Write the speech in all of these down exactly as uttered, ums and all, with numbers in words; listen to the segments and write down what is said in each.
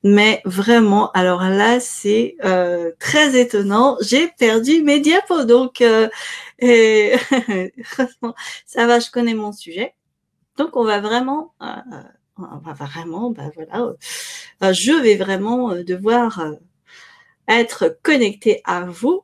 Mais vraiment, alors là, c'est euh, très étonnant. J'ai perdu mes diapos, donc euh, et ça va, je connais mon sujet. Donc, on va vraiment, euh, on va vraiment, ben voilà, euh, je vais vraiment euh, devoir euh, être connectée à vous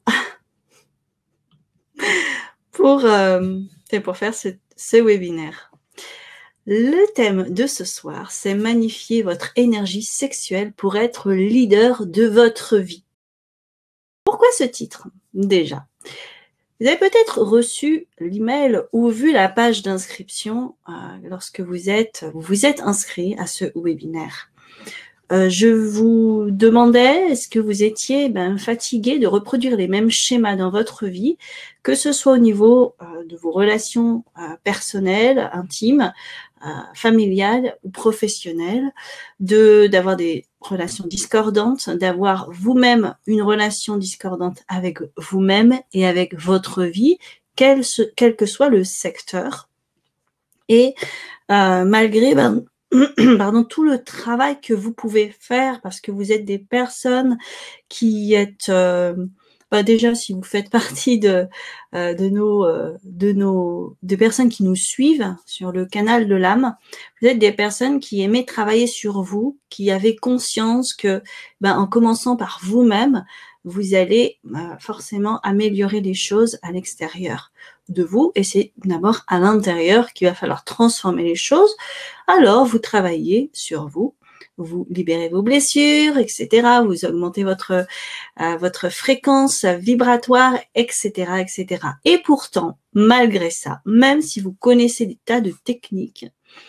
pour, euh, pour faire ce, ce webinaire. Le thème de ce soir, c'est magnifier votre énergie sexuelle pour être leader de votre vie. Pourquoi ce titre? Déjà, vous avez peut-être reçu l'email ou vu la page d'inscription euh, lorsque vous êtes, vous êtes inscrit à ce webinaire. Euh, je vous demandais, est-ce que vous étiez ben, fatigué de reproduire les mêmes schémas dans votre vie, que ce soit au niveau euh, de vos relations euh, personnelles, intimes, euh, familiales ou professionnelles, de d'avoir des relations discordantes, d'avoir vous-même une relation discordante avec vous-même et avec votre vie, quel, ce, quel que soit le secteur. Et euh, malgré ben, pardon, tout le travail que vous pouvez faire parce que vous êtes des personnes qui êtes euh, bah déjà si vous faites partie de euh, de nos euh, de nos de personnes qui nous suivent sur le canal de l'âme, vous êtes des personnes qui aimaient travailler sur vous, qui avaient conscience que ben en commençant par vous-même, vous allez euh, forcément améliorer les choses à l'extérieur de vous et c'est d'abord à l'intérieur qu'il va falloir transformer les choses. Alors, vous travaillez sur vous, vous libérez vos blessures, et cetera. Vous augmentez votre, euh, votre fréquence vibratoire, et cetera, et cetera. Et pourtant, malgré ça, même si vous connaissez des tas de techniques,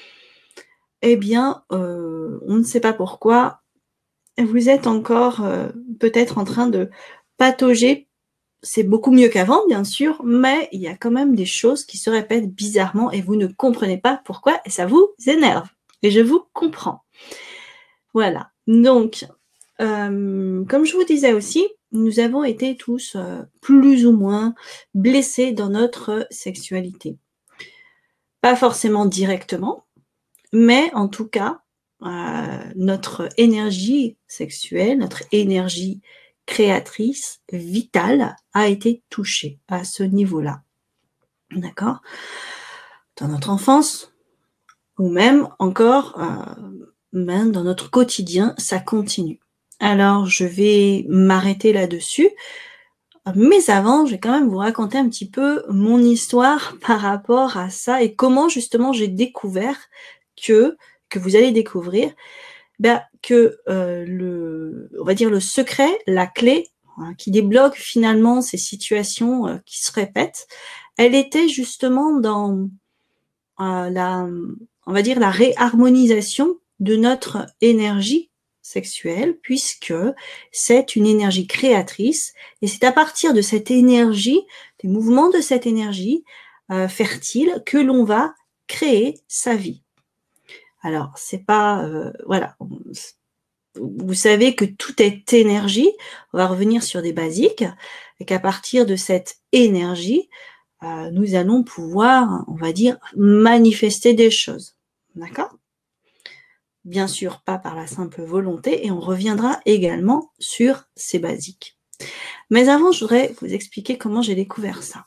eh bien, euh, on ne sait pas pourquoi, vous êtes encore euh, peut-être en train de patauger. C'est beaucoup mieux qu'avant, bien sûr, mais il y a quand même des choses qui se répètent bizarrement et vous ne comprenez pas pourquoi et ça vous énerve. Et je vous comprends. Voilà. Donc, euh, comme je vous disais aussi, nous avons été tous euh, plus ou moins blessés dans notre sexualité. Pas forcément directement, mais en tout cas, euh, notre énergie sexuelle, notre énergie créatrice, vitale, a été touchée à ce niveau-là. D'accord? Dans notre enfance, ou même encore, euh, même dans notre quotidien, ça continue. Alors, je vais m'arrêter là-dessus. Mais avant, je vais quand même vous raconter un petit peu mon histoire par rapport à ça et comment justement j'ai découvert que, que vous allez découvrir, ben, que euh, le, on va dire le secret, la clé hein, qui débloque finalement ces situations euh, qui se répètent, elle était justement dans euh, la, on va dire la réharmonisation de notre énergie sexuelle, puisque c'est une énergie créatrice, et c'est à partir de cette énergie, des mouvements de cette énergie euh, fertile, que l'on va créer sa vie. Alors, c'est pas, euh, voilà, vous savez que tout est énergie, on va revenir sur des basiques, et qu'à partir de cette énergie, euh, nous allons pouvoir, on va dire, manifester des choses. D'accord? Bien sûr, pas par la simple volonté, et on reviendra également sur ces basiques. Mais avant, je voudrais vous expliquer comment j'ai découvert ça.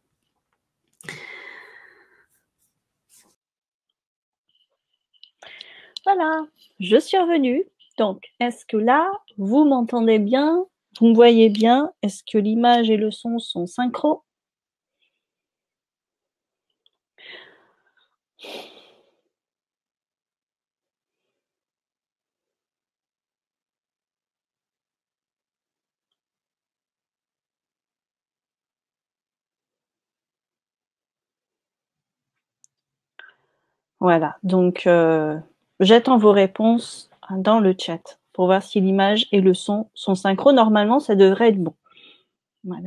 Voilà, je suis revenue. Donc, est-ce que là, vous m'entendez bien? Vous me voyez bien? Est-ce que l'image et le son sont synchro? Voilà, donc euh, j'attends vos réponses dans le chat pour voir si l'image et le son sont synchro. Normalement, ça devrait être bon. Voilà.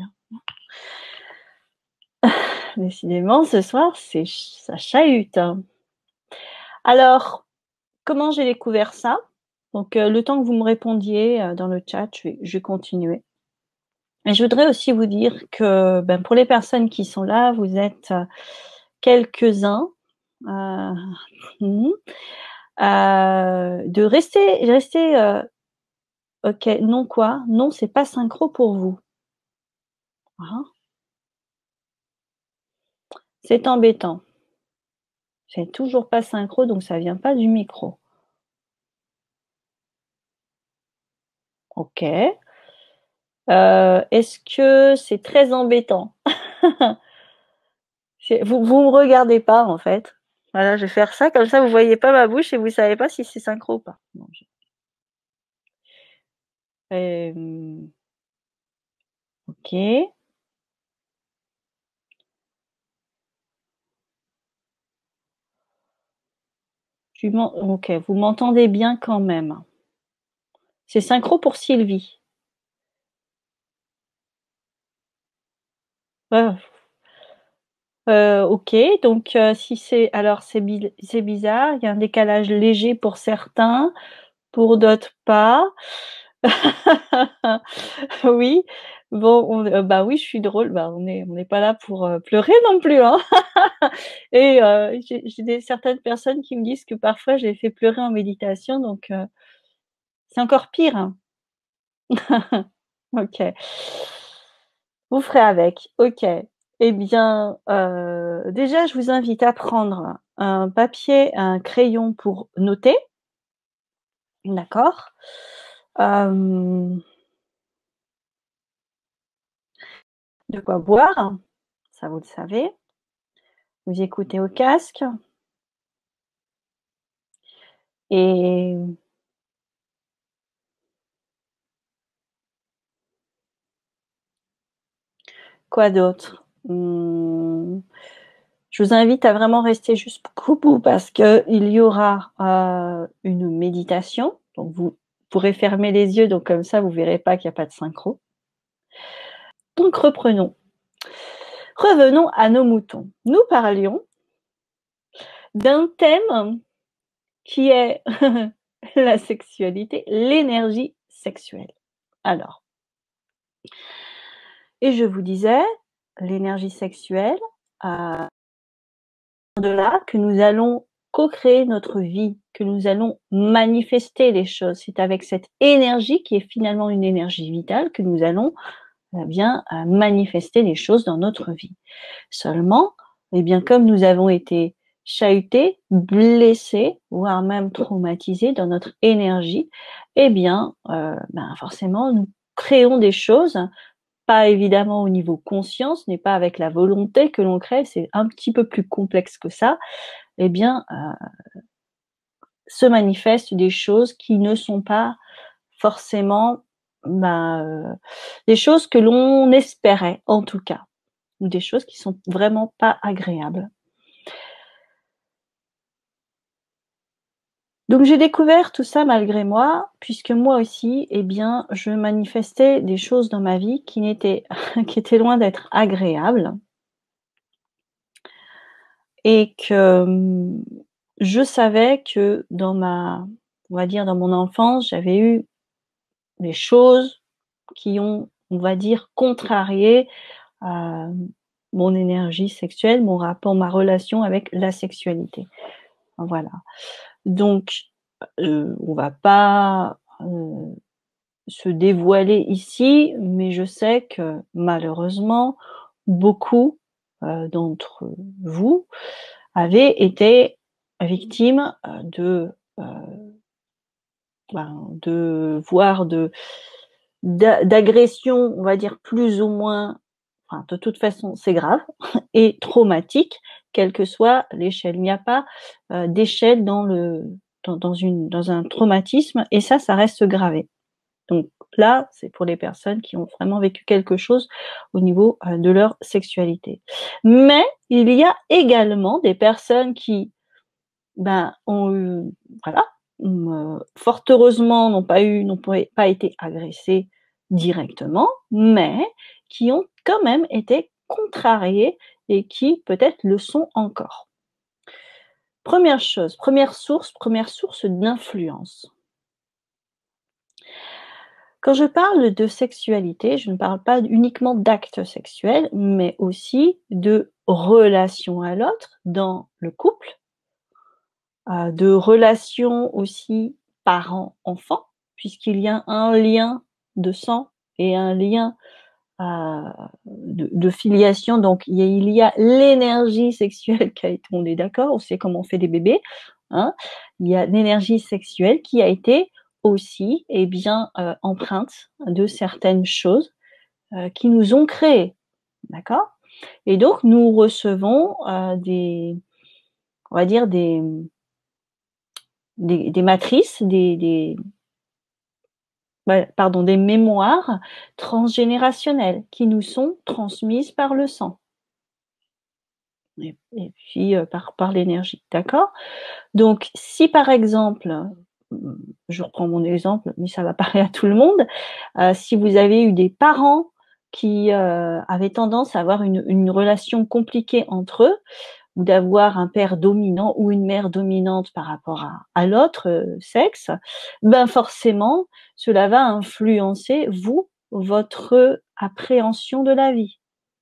Décidément, ce soir, c'est ça chahute. Alors, comment j'ai découvert ça? Donc, euh, le temps que vous me répondiez euh, dans le chat, je vais, je vais continuer. Et je voudrais aussi vous dire que ben, pour les personnes qui sont là, vous êtes euh, quelques-uns euh, euh, de rester, rester euh, Ok, non quoi? Non, c'est pas synchro pour vous. Hein? C'est embêtant. C'est toujours pas synchro, donc ça vient pas du micro. Ok. Euh, Est-ce que c'est très embêtant? Vous vous me regardez pas en fait. Voilà, je vais faire ça, comme ça vous voyez pas ma bouche et vous savez pas si c'est synchro ou pas. Non, je... euh, ok. Tu ok, vous m'entendez bien quand même. C'est synchro pour Sylvie. Euh, euh, ok, donc euh, si c'est alors c'est bi c'est bizarre, il y a un décalage léger pour certains, pour d'autres pas. Oui, bon, on, euh, bah oui, je suis drôle. Bah on est on n'est pas là pour euh, pleurer non plus, hein. Et euh, j'ai j'ai des certaines personnes qui me disent que parfois j'ai fait pleurer en méditation, donc euh, c'est encore pire, hein. Ok. Vous ferez avec. Ok. Eh bien, euh, déjà, je vous invite à prendre un papier, un crayon pour noter. D'accord. Euh, de quoi boire, ça vous le savez. Vous écoutez au casque. Et quoi d'autre? Hum, Je vous invite à vraiment rester jusqu'au bout parce qu'il y aura euh, une méditation. Donc vous pourrez fermer les yeux, donc comme ça vous verrez pas qu'il n'y a pas de synchro. Donc reprenons. Revenons à nos moutons. Nous parlions d'un thème qui est la sexualité, l'énergie sexuelle. Alors, et je vous disais, l'énergie sexuelle, euh, de là que nous allons co-créer notre vie, que nous allons manifester les choses. C'est avec cette énergie qui est finalement une énergie vitale que nous allons eh bien manifester les choses dans notre vie. Seulement, eh bien comme nous avons été chahutés, blessés, voire même traumatisés dans notre énergie, eh bien, euh, ben forcément, nous créons des choses, pas évidemment au niveau conscience, n'est pas avec la volonté que l'on crée, c'est un petit peu plus complexe que ça. Eh bien, euh, se manifestent des choses qui ne sont pas forcément bah, euh, des choses que l'on espérait, en tout cas, ou des choses qui sont vraiment pas agréables. Donc j'ai découvert tout ça malgré moi, puisque moi aussi, eh bien, je manifestais des choses dans ma vie qui n'étaient, qui étaient loin d'être agréables, et que je savais que dans ma, on va dire, dans mon enfance, j'avais eu des choses qui ont, on va dire, contrarié euh, mon énergie sexuelle, mon rapport, ma relation avec la sexualité. Voilà. Donc, euh, on va pas euh, se dévoiler ici, mais je sais que malheureusement, beaucoup euh, d'entre vous avaient été victimes de euh, ben, de voire de d'agressions, on va dire plus ou moins, enfin, de toute façon, c'est grave et traumatique, quelle que soit l'échelle. Il n'y a pas euh, d'échelle dans le dans, dans une dans un traumatisme, et ça, ça reste gravé. Donc là, c'est pour les personnes qui ont vraiment vécu quelque chose au niveau euh, de leur sexualité. Mais il y a également des personnes qui ben ont eu, voilà, euh, fort heureusement n'ont pas eu, n'ont pas été agressées directement, mais qui ont quand même été contrariées et qui peut-être le sont encore. Première chose, première source, première source d'influence. Quand je parle de sexualité, je ne parle pas uniquement d'actes sexuels, mais aussi de relation à l'autre dans le couple, de relations aussi parents-enfants, puisqu'il y a un lien de sang et un lien euh, de, de filiation. Donc, il y a, il y a l'énergie sexuelle qui a été, on est d'accord, on sait comment on fait des bébés. Hein, il y a l'énergie sexuelle qui a été aussi eh bien, euh, empreinte de certaines choses euh, qui nous ont créés. D'accord? Et donc, nous recevons euh, des, on va dire, des, des, des matrices, des, des, pardon, des mémoires transgénérationnelles qui nous sont transmises par le sang. Et, et puis euh, par, par l'énergie. D'accord? Donc, si par exemple, je reprends mon exemple, mais ça va parler à tout le monde, euh, si vous avez eu des parents qui euh, avaient tendance à avoir une, une relation compliquée entre eux, ou d'avoir un père dominant ou une mère dominante par rapport à, à l'autre euh, sexe, ben forcément, cela va influencer, vous, votre appréhension de la vie.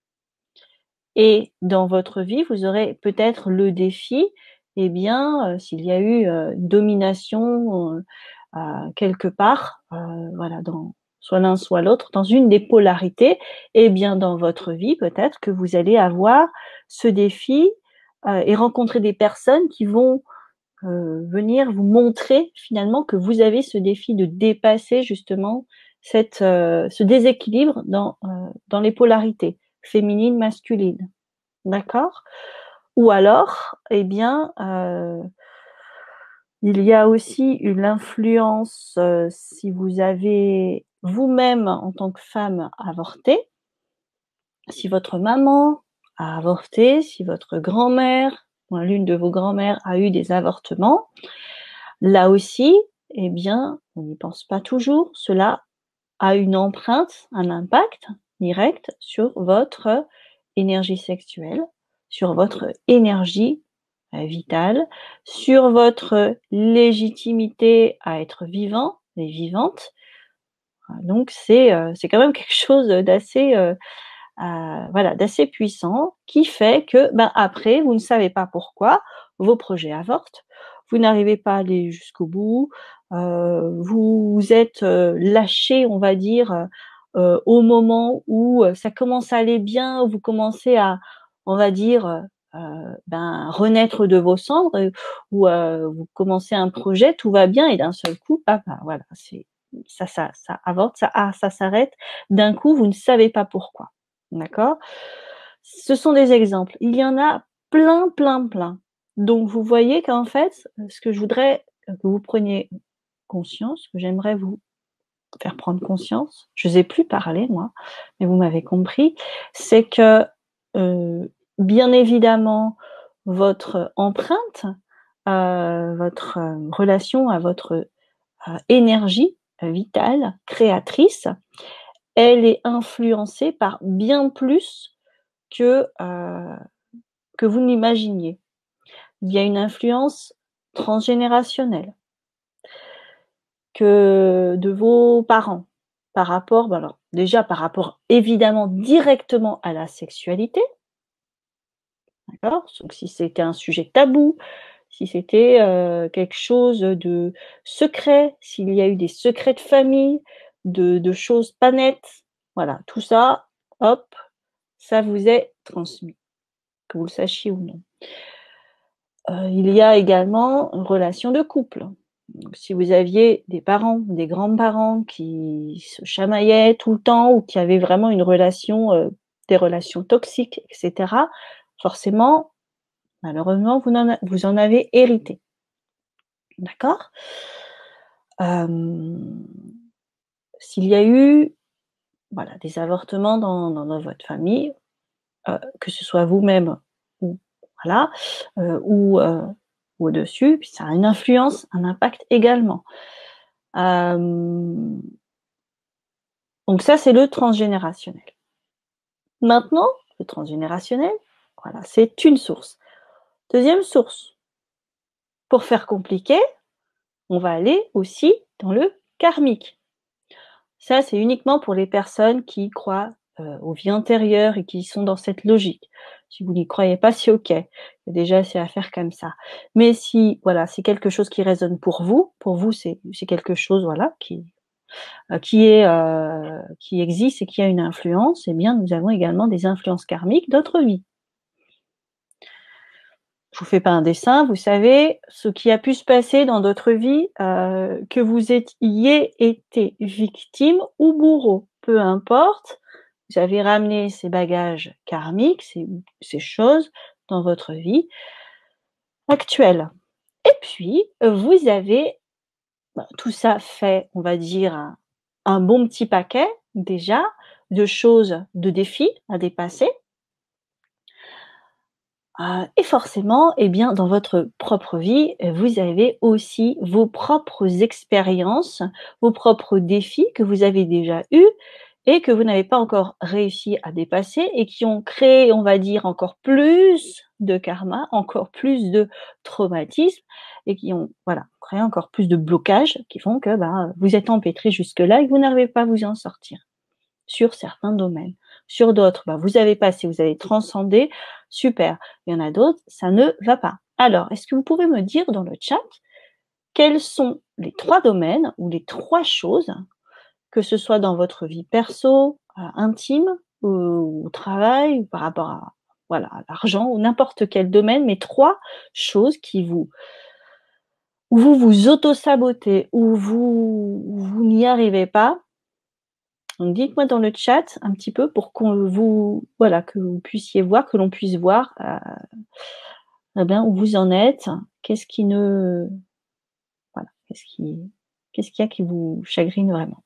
Et dans votre vie, vous aurez peut-être le défi, eh bien, euh, s'il y a eu euh, une domination euh, quelque part, euh, voilà, dans soit l'un soit l'autre, dans une des polarités, eh bien, dans votre vie, peut-être que vous allez avoir ce défi euh, et rencontrer des personnes qui vont euh, venir vous montrer finalement que vous avez ce défi de dépasser justement cette, euh, ce déséquilibre dans, euh, dans les polarités féminines, masculines. D'accord? Ou alors, eh bien, euh, il y a aussi une influence euh, si vous avez vous-même, en tant que femme, avorté, si votre maman a avorté, si votre grand-mère, ou l'une de vos grand-mères a eu des avortements, là aussi, eh bien, on n'y pense pas toujours, cela a une empreinte, un impact direct sur votre énergie sexuelle, sur votre énergie vitale, sur votre légitimité à être vivant et vivante. Donc c'est euh, c'est quand même quelque chose d'assez euh, euh, voilà d'assez puissant qui fait que ben après vous ne savez pas pourquoi vos projets avortent, vous n'arrivez pas à aller jusqu'au bout, euh, vous, vous êtes euh, lâché, on va dire, euh, au moment où ça commence à aller bien, où vous commencez à, on va dire, euh, ben renaître de vos cendres, où euh, vous commencez un projet, tout va bien et d'un seul coup, ah, ben, voilà, c'est ça, ça, ça avorte, ça, ah, ça s'arrête. D'un coup, vous ne savez pas pourquoi. D'accord? Ce sont des exemples. Il y en a plein, plein, plein. Donc, vous voyez qu'en fait, ce que je voudrais que vous preniez conscience, que j'aimerais vous faire prendre conscience, je n'osais plus parler, moi, mais vous m'avez compris, c'est que, euh, bien évidemment, votre empreinte, euh, votre relation à votre euh, énergie vitale, créatrice, elle est influencée par bien plus que, euh, que vous n'imaginiez. Il y a une influence transgénérationnelle que de vos parents par rapport, ben alors déjà par rapport évidemment directement à la sexualité, d'accord? Donc si c'était un sujet tabou, si c'était euh, quelque chose de secret, s'il y a eu des secrets de famille, de, de choses pas nettes, voilà, tout ça, hop, ça vous est transmis, que vous le sachiez ou non. Euh, il y a également une relation de couple. Donc, si vous aviez des parents, des grands-parents qui se chamaillaient tout le temps ou qui avaient vraiment une relation, euh, des relations toxiques, et cetera, forcément, malheureusement, vous en, a, vous en avez hérité. D'accord? euh, S'il y a eu voilà, des avortements dans, dans, dans votre famille, euh, que ce soit vous-même ou voilà, euh, ou, euh, ou au-dessus, puis ça a une influence, un impact également. Euh, donc ça, c'est le transgénérationnel. Maintenant, le transgénérationnel, voilà, c'est une source. Deuxième source, pour faire compliqué, on va aller aussi dans le karmique. Ça, c'est uniquement pour les personnes qui croient euh, aux vies antérieures et qui sont dans cette logique. Si vous n'y croyez pas, c'est OK. Il y a déjà assez à faire comme ça. Mais si, voilà, c'est quelque chose qui résonne pour vous, pour vous, c'est c'est quelque chose, voilà, qui euh, qui est euh, qui existe et qui a une influence, eh bien, nous avons également des influences karmiques d'autres vies. Je vous fais pas un dessin, vous savez ce qui a pu se passer dans d'autres vies, euh, que vous ayez été victime ou bourreau, peu importe. Vous avez ramené ces bagages karmiques, ces, ces choses dans votre vie actuelle. Et puis, vous avez ben, tout ça fait, on va dire, un, un bon petit paquet déjà de choses, de défis à dépasser. Euh, et forcément, eh bien, dans votre propre vie, vous avez aussi vos propres expériences, vos propres défis que vous avez déjà eus et que vous n'avez pas encore réussi à dépasser et qui ont créé, on va dire, encore plus de karma, encore plus de traumatisme et qui ont, voilà, créé encore plus de blocages qui font que bah, vous êtes empêtré jusque-là et que vous n'arrivez pas à vous en sortir sur certains domaines. Sur d'autres, bah, vous avez passé, vous avez transcendé, super. Il y en a d'autres, ça ne va pas. Alors, est-ce que vous pouvez me dire dans le chat quels sont les trois domaines ou les trois choses, que ce soit dans votre vie perso, euh, intime, ou au travail, ou par rapport à voilà, à l'argent, ou n'importe quel domaine, mais trois choses qui vous où vous vous auto-sabotez, où vous, vous n'y arrivez pas. Donc dites-moi dans le chat un petit peu pour qu'on vous voilà que vous puissiez voir, que l'on puisse voir euh, eh bien, où vous en êtes, qu'est-ce qui ne voilà, qu'est-ce qui qu'est-ce qu'il y a qui vous chagrine vraiment.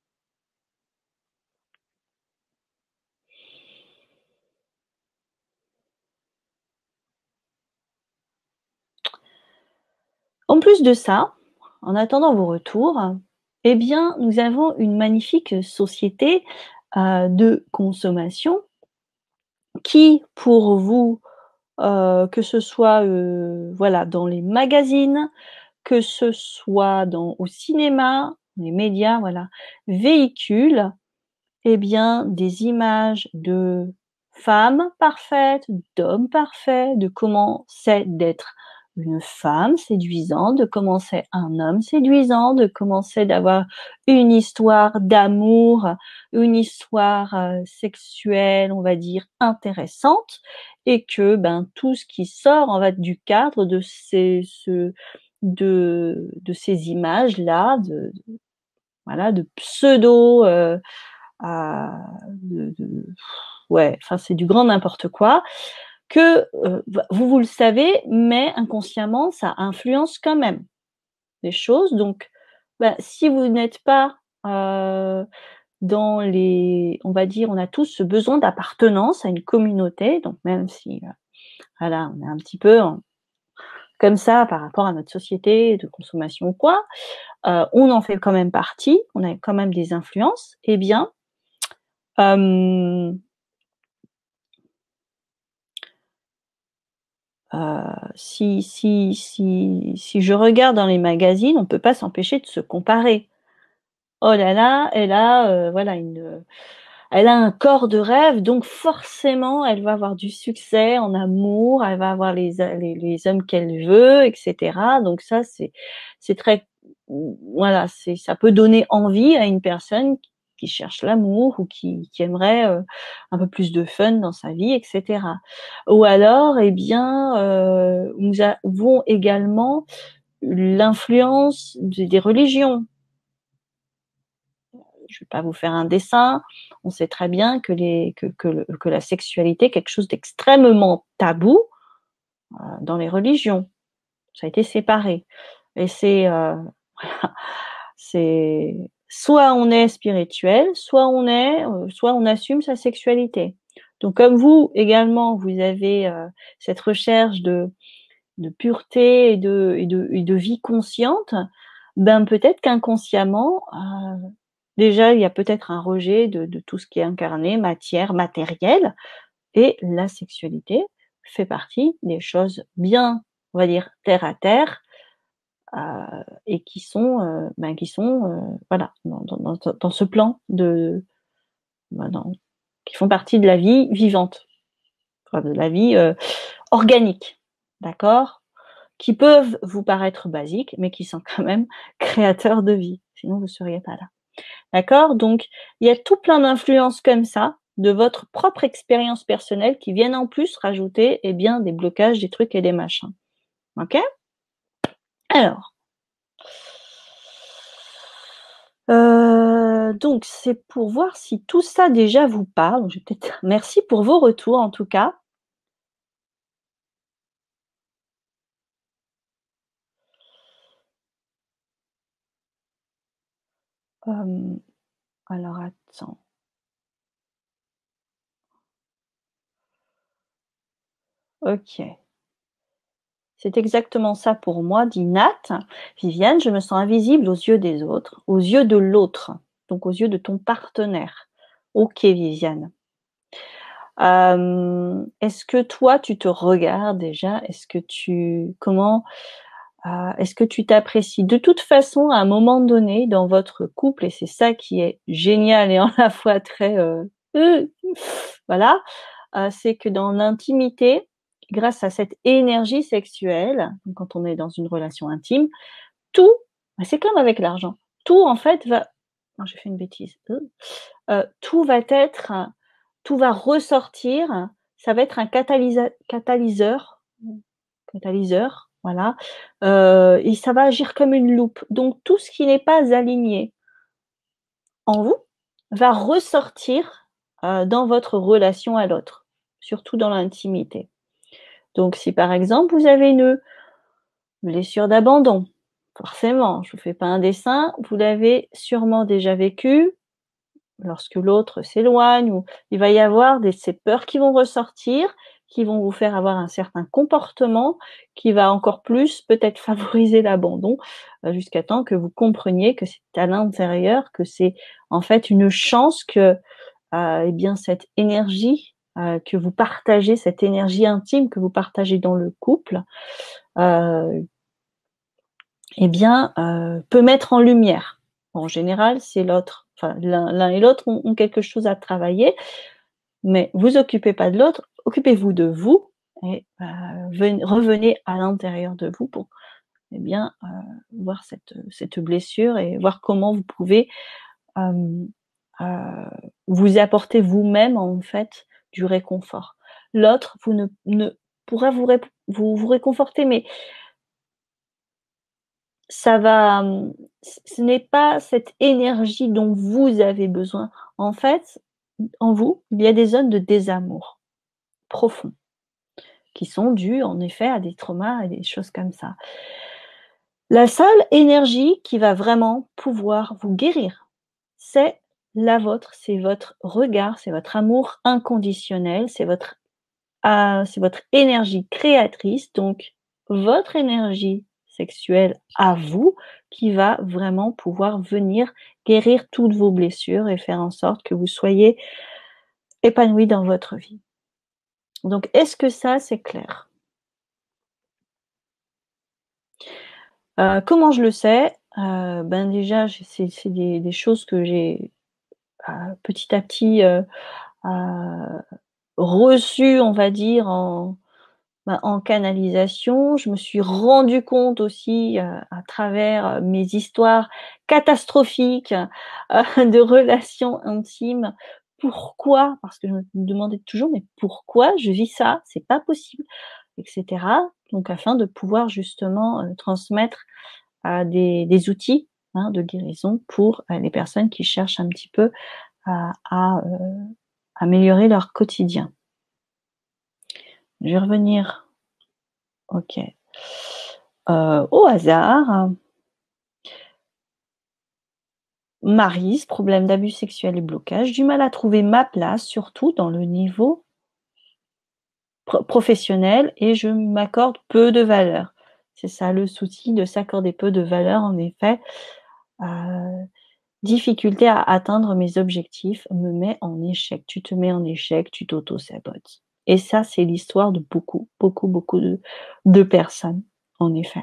En plus de ça, en attendant vos retours, eh bien, nous avons une magnifique société euh, de consommation qui, pour vous, euh, que ce soit euh, voilà dans les magazines, que ce soit dans au cinéma, les médias, voilà, véhicule, eh bien, des images de femmes parfaites, d'hommes parfaits, de comment c'est d'être une femme séduisante, de comment c'est un homme séduisant, de comment c'est d'avoir une histoire d'amour, une histoire euh, sexuelle, on va dire, intéressante, et que ben tout ce qui sort en va du cadre de ces ce, de, de ces images-là, de, de, voilà, de pseudo euh, à, de, de, ouais, enfin c'est du grand n'importe quoi, que euh, vous, vous le savez, mais inconsciemment, ça influence quand même les choses. Donc, ben, si vous n'êtes pas euh, dans les, on va dire, on a tous ce besoin d'appartenance à une communauté, donc même si, euh, voilà, on est un petit peu en, comme ça par rapport à notre société de consommation ou quoi, euh, on en fait quand même partie, on a quand même des influences, eh bien, euh, euh, si, si, si, si je regarde dans les magazines, on ne peut pas s'empêcher de se comparer. Oh là là, elle a, euh, voilà, une, elle a un corps de rêve, donc forcément, elle va avoir du succès en amour, elle va avoir les, les, les hommes qu'elle veut, et cetera. Donc ça, c'est, c'est très, voilà, c'est, ça peut donner envie à une personne qui cherche l'amour ou qui, qui aimerait euh, un peu plus de fun dans sa vie, et cetera. Ou alors, eh bien, euh, nous avons également l'influence des religions. Je ne vais pas vous faire un dessin. On sait très bien que, les, que, que, que la sexualité est quelque chose d'extrêmement tabou euh, dans les religions. Ça a été séparé. Et c'est, euh, c'est soit on est spirituel, soit on est, euh, soit on assume sa sexualité. Donc comme vous également, vous avez euh, cette recherche de, de pureté et de, et de, et de vie consciente, ben peut-être qu'inconsciemment, euh, déjà, il y a peut-être un rejet de, de tout ce qui est incarné, matière, matériel, et la sexualité fait partie des choses bien, on va dire, terre à terre, euh, et qui sont, euh, ben, qui sont, euh, voilà, dans, dans, dans ce plan de, ben, dans, qui font partie de la vie vivante. enfin, de la vie euh, organique, d'accord, qui peuvent vous paraître basiques, mais qui sont quand même créateurs de vie. Sinon, vous ne seriez pas là. D'accord? Donc, il y a tout plein d'influences comme ça, de votre propre expérience personnelle, qui viennent en plus rajouter eh bien, des blocages, des trucs et des machins. Ok? Alors, euh, donc c'est pour voir si tout ça déjà vous parle. Je vais peut-être. Merci pour vos retours en tout cas. Euh, alors attends. Ok. C'est exactement ça pour moi, dit Nat. Viviane, je me sens invisible aux yeux des autres, aux yeux de l'autre, donc aux yeux de ton partenaire. Ok, Viviane. Euh, est-ce que toi, tu te regardes déjà? Est-ce que tu, comment, euh, est-ce que tu t'apprécies? De toute façon, à un moment donné, dans votre couple, et c'est ça qui est génial et en la fois très, euh, euh, voilà, euh, c'est que dans l'intimité, grâce à cette énergie sexuelle, quand on est dans une relation intime, tout, c'est comme avec l'argent, tout en fait va, non, j'ai fait une bêtise, euh, tout va être, tout va ressortir, ça va être un catalyseur, catalyseur, catalyseur, voilà, euh, et ça va agir comme une loupe. Donc tout ce qui n'est pas aligné en vous va ressortir euh, dans votre relation à l'autre, surtout dans l'intimité. Donc si par exemple vous avez une blessure d'abandon, forcément, je ne vous fais pas un dessin, vous l'avez sûrement déjà vécu, lorsque l'autre s'éloigne, ou il va y avoir des, ces peurs qui vont ressortir, qui vont vous faire avoir un certain comportement qui va encore plus peut-être favoriser l'abandon, euh, jusqu'à temps que vous compreniez que c'est à l'intérieur, que c'est en fait une chance que euh, eh bien cette énergie euh, que vous partagez, cette énergie intime que vous partagez dans le couple, euh, eh bien euh, peut mettre en lumière. En général, c'est l'autre. Enfin, l'un et l'autre ont, ont quelque chose à travailler, mais vous occupez pas de l'autre, occupez-vous de vous et euh, venez, revenez à l'intérieur de vous pour eh bien euh, voir cette, cette blessure et voir comment vous pouvez euh, euh, vous apporter vous-même en fait du réconfort. L'autre, vous ne, ne pourra vous, ré, vous vous réconforter, mais ça va, ce n'est pas cette énergie dont vous avez besoin. En fait, en vous, il y a des zones de désamour profond qui sont dues en effet à des traumas et des choses comme ça. La seule énergie qui va vraiment pouvoir vous guérir, c'est la vôtre, c'est votre regard, c'est votre amour inconditionnel, c'est votre, euh, c'est votre énergie créatrice, donc votre énergie sexuelle à vous qui va vraiment pouvoir venir guérir toutes vos blessures et faire en sorte que vous soyez épanoui dans votre vie. Donc, est-ce que ça, c'est clair? euh, Comment je le sais? euh, Ben déjà, c'est, c'est des, des choses que j'ai euh, petit à petit euh, euh, reçues, on va dire, en, ben, en canalisation. Je me suis rendu compte aussi euh, à travers mes histoires catastrophiques euh, de relations intimes. Pourquoi? Parce que je me demandais toujours, mais pourquoi je vis ça? C'est pas possible, et cetera. Donc, afin de pouvoir justement euh, transmettre euh, des, des outils hein, de guérison pour euh, les personnes qui cherchent un petit peu à, à euh, améliorer leur quotidien. Je vais revenir. Ok. Euh, au hasard. Maryse, problème d'abus sexuels et blocage, du mal à trouver ma place, surtout dans le niveau pro- professionnel, et je m'accorde peu de valeur. C'est ça le souci, de s'accorder peu de valeur, en effet. Euh, difficulté à atteindre mes objectifs me met en échec. Tu te mets en échec, tu t'auto-sabotes. Et ça, c'est l'histoire de beaucoup, beaucoup, beaucoup de, de personnes, en effet.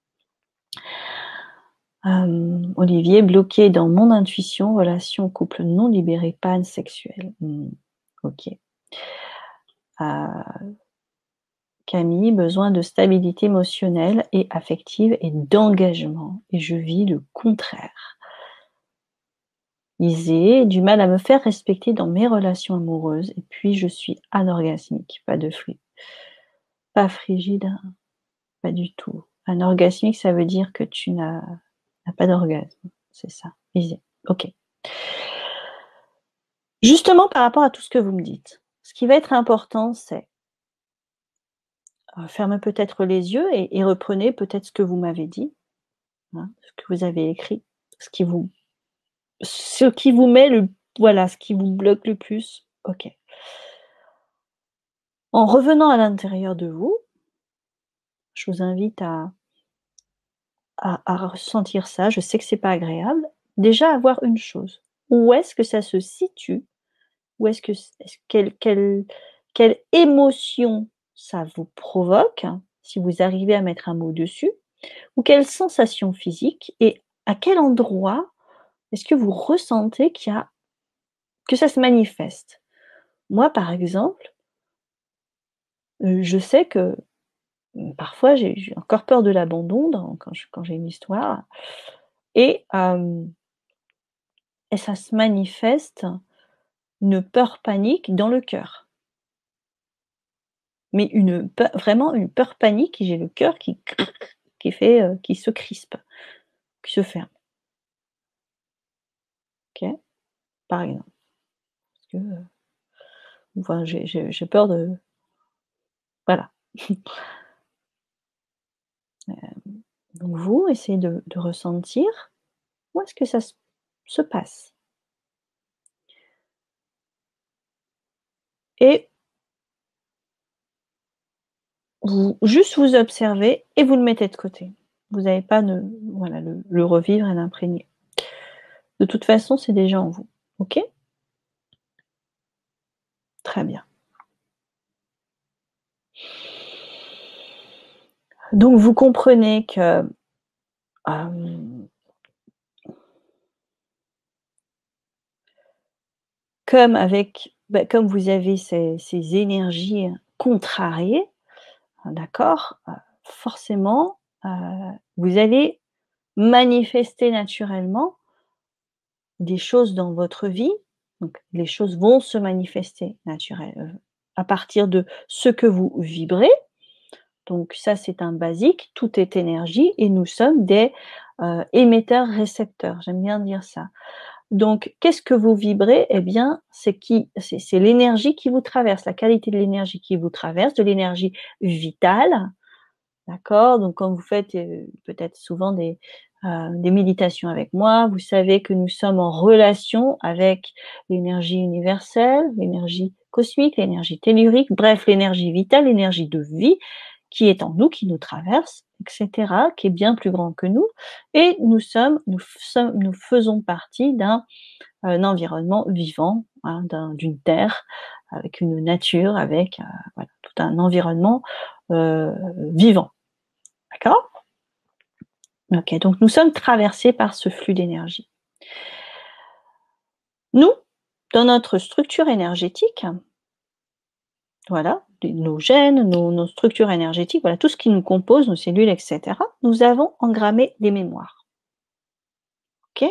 Euh, Olivier, bloqué dans mon intuition, relation couple non libérée, panne sexuelle. Hmm, ok. euh, Camille, besoin de stabilité émotionnelle et affective et d'engagement. Et je vis le contraire. Isée, du mal à me faire respecter dans mes relations amoureuses. Et puis, je suis anorgasmique. Pas de fruits. Pas frigide. Pas du tout. Anorgasmique, ça veut dire que tu n'as pas d'orgasme. C'est ça. Isée. Ok. Justement, par rapport à tout ce que vous me dites, ce qui va être important, c'est fermez peut-être les yeux et, et reprenez peut-être ce que vous m'avez dit, hein, ce que vous avez écrit, ce qui vous, ce qui vous met le, voilà, ce qui vous bloque le plus. Ok. En revenant à l'intérieur de vous, je vous invite à, à, à ressentir ça. Je sais que c'est pas agréable. Déjà, à voir une chose. Où est-ce que ça se situe? Où est-ce que, est-ce, quelle, quelle, quelle émotion ça vous provoque, si vous arrivez à mettre un mot dessus, ou quelle sensation physique, et à quel endroit est-ce que vous ressentez qu'il y a, que ça se manifeste? Moi, par exemple, je sais que parfois j'ai, j'ai encore peur de l'abandon dans, quand, je, quand j'ai une histoire, et, euh, et ça se manifeste une peur panique dans le cœur. Mais une peur, vraiment une peur panique, j'ai le cœur qui qui fait, euh, qui se crispe, qui se ferme. Ok, par exemple. Parce que, euh, enfin, j'ai, j'ai, j'ai peur de, voilà. euh, donc vous essayez de, de ressentir où est-ce que ça se, se passe. Et vous juste vous observez et vous le mettez de côté. Vous n'avez pas de, voilà, le, le revivre et l'imprégner. De toute façon, c'est déjà en vous. Ok? Très bien. Donc vous comprenez que euh, comme avec, bah, comme vous avez ces, ces énergies contrariées, d'accord, euh, forcément, euh, vous allez manifester naturellement des choses dans votre vie. Donc, les choses vont se manifester naturellement à partir de ce que vous vibrez. Donc, ça, c'est un basique. Tout est énergie et nous sommes des euh, émetteurs-récepteurs. J'aime bien dire ça. Donc, qu'est-ce que vous vibrez? Eh bien, c'est qui, c'est, c'est l'énergie qui vous traverse, la qualité de l'énergie qui vous traverse, de l'énergie vitale. D'accord? Donc, quand vous faites euh, peut-être souvent des, euh, des méditations avec moi, vous savez que nous sommes en relation avec l'énergie universelle, l'énergie cosmique, l'énergie tellurique, bref, l'énergie vitale, l'énergie de vie qui est en nous, qui nous traverse, et cetera, qui est bien plus grand que nous. Et nous sommes, nous, sommes, nous faisons partie d'un un environnement vivant, hein, d'un, d'une terre, avec une nature, avec euh, voilà, tout un environnement euh, vivant. D'accord? Ok, donc nous sommes traversés par ce flux d'énergie. Nous, dans notre structure énergétique, voilà, nos gènes, nos, nos structures énergétiques, voilà, tout ce qui nous compose, nos cellules, et cetera, nous avons engrammé des mémoires. Ok?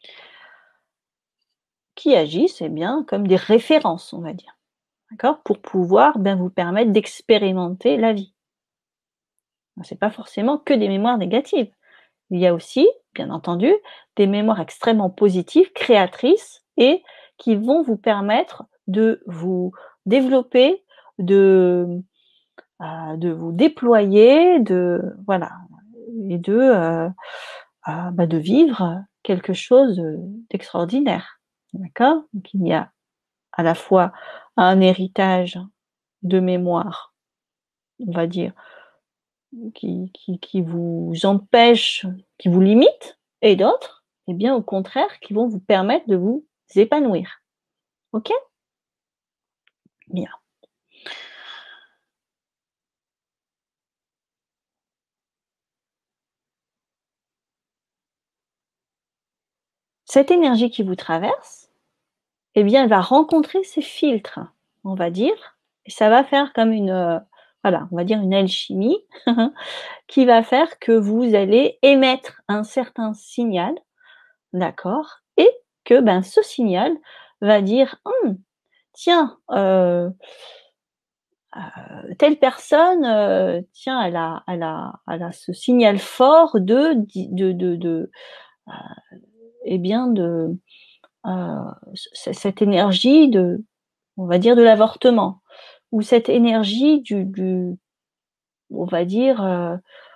Qui agissent, eh bien, comme des références, on va dire. D'accord? Pour pouvoir bien vous permettre d'expérimenter la vie. Ce n'est pas forcément que des mémoires négatives. Il y a aussi, bien entendu, des mémoires extrêmement positives, créatrices, et qui vont vous permettre de vous développer, de, euh, de vous déployer, de, voilà, et de, euh, euh, bah de vivre quelque chose d'extraordinaire. D'accord? Donc il y a à la fois un héritage de mémoire, on va dire, qui, qui, qui vous empêche, qui vous limite, et d'autres, eh bien, au contraire, qui vont vous permettre de vous épanouir. Ok? Bien. Cette énergie qui vous traverse, eh bien, elle va rencontrer ces filtres, on va dire, ça va faire comme une, euh, voilà, on va dire une alchimie qui va faire que vous allez émettre un certain signal, d'accord, et que ben, ce signal va dire hum, tiens, euh, euh, telle personne, euh, tiens, elle a, elle, a, elle a ce signal fort de, de, de, de euh, eh bien, de euh, cette énergie de, on va dire, de l'avortement, ou cette énergie du, du on va dire, euh,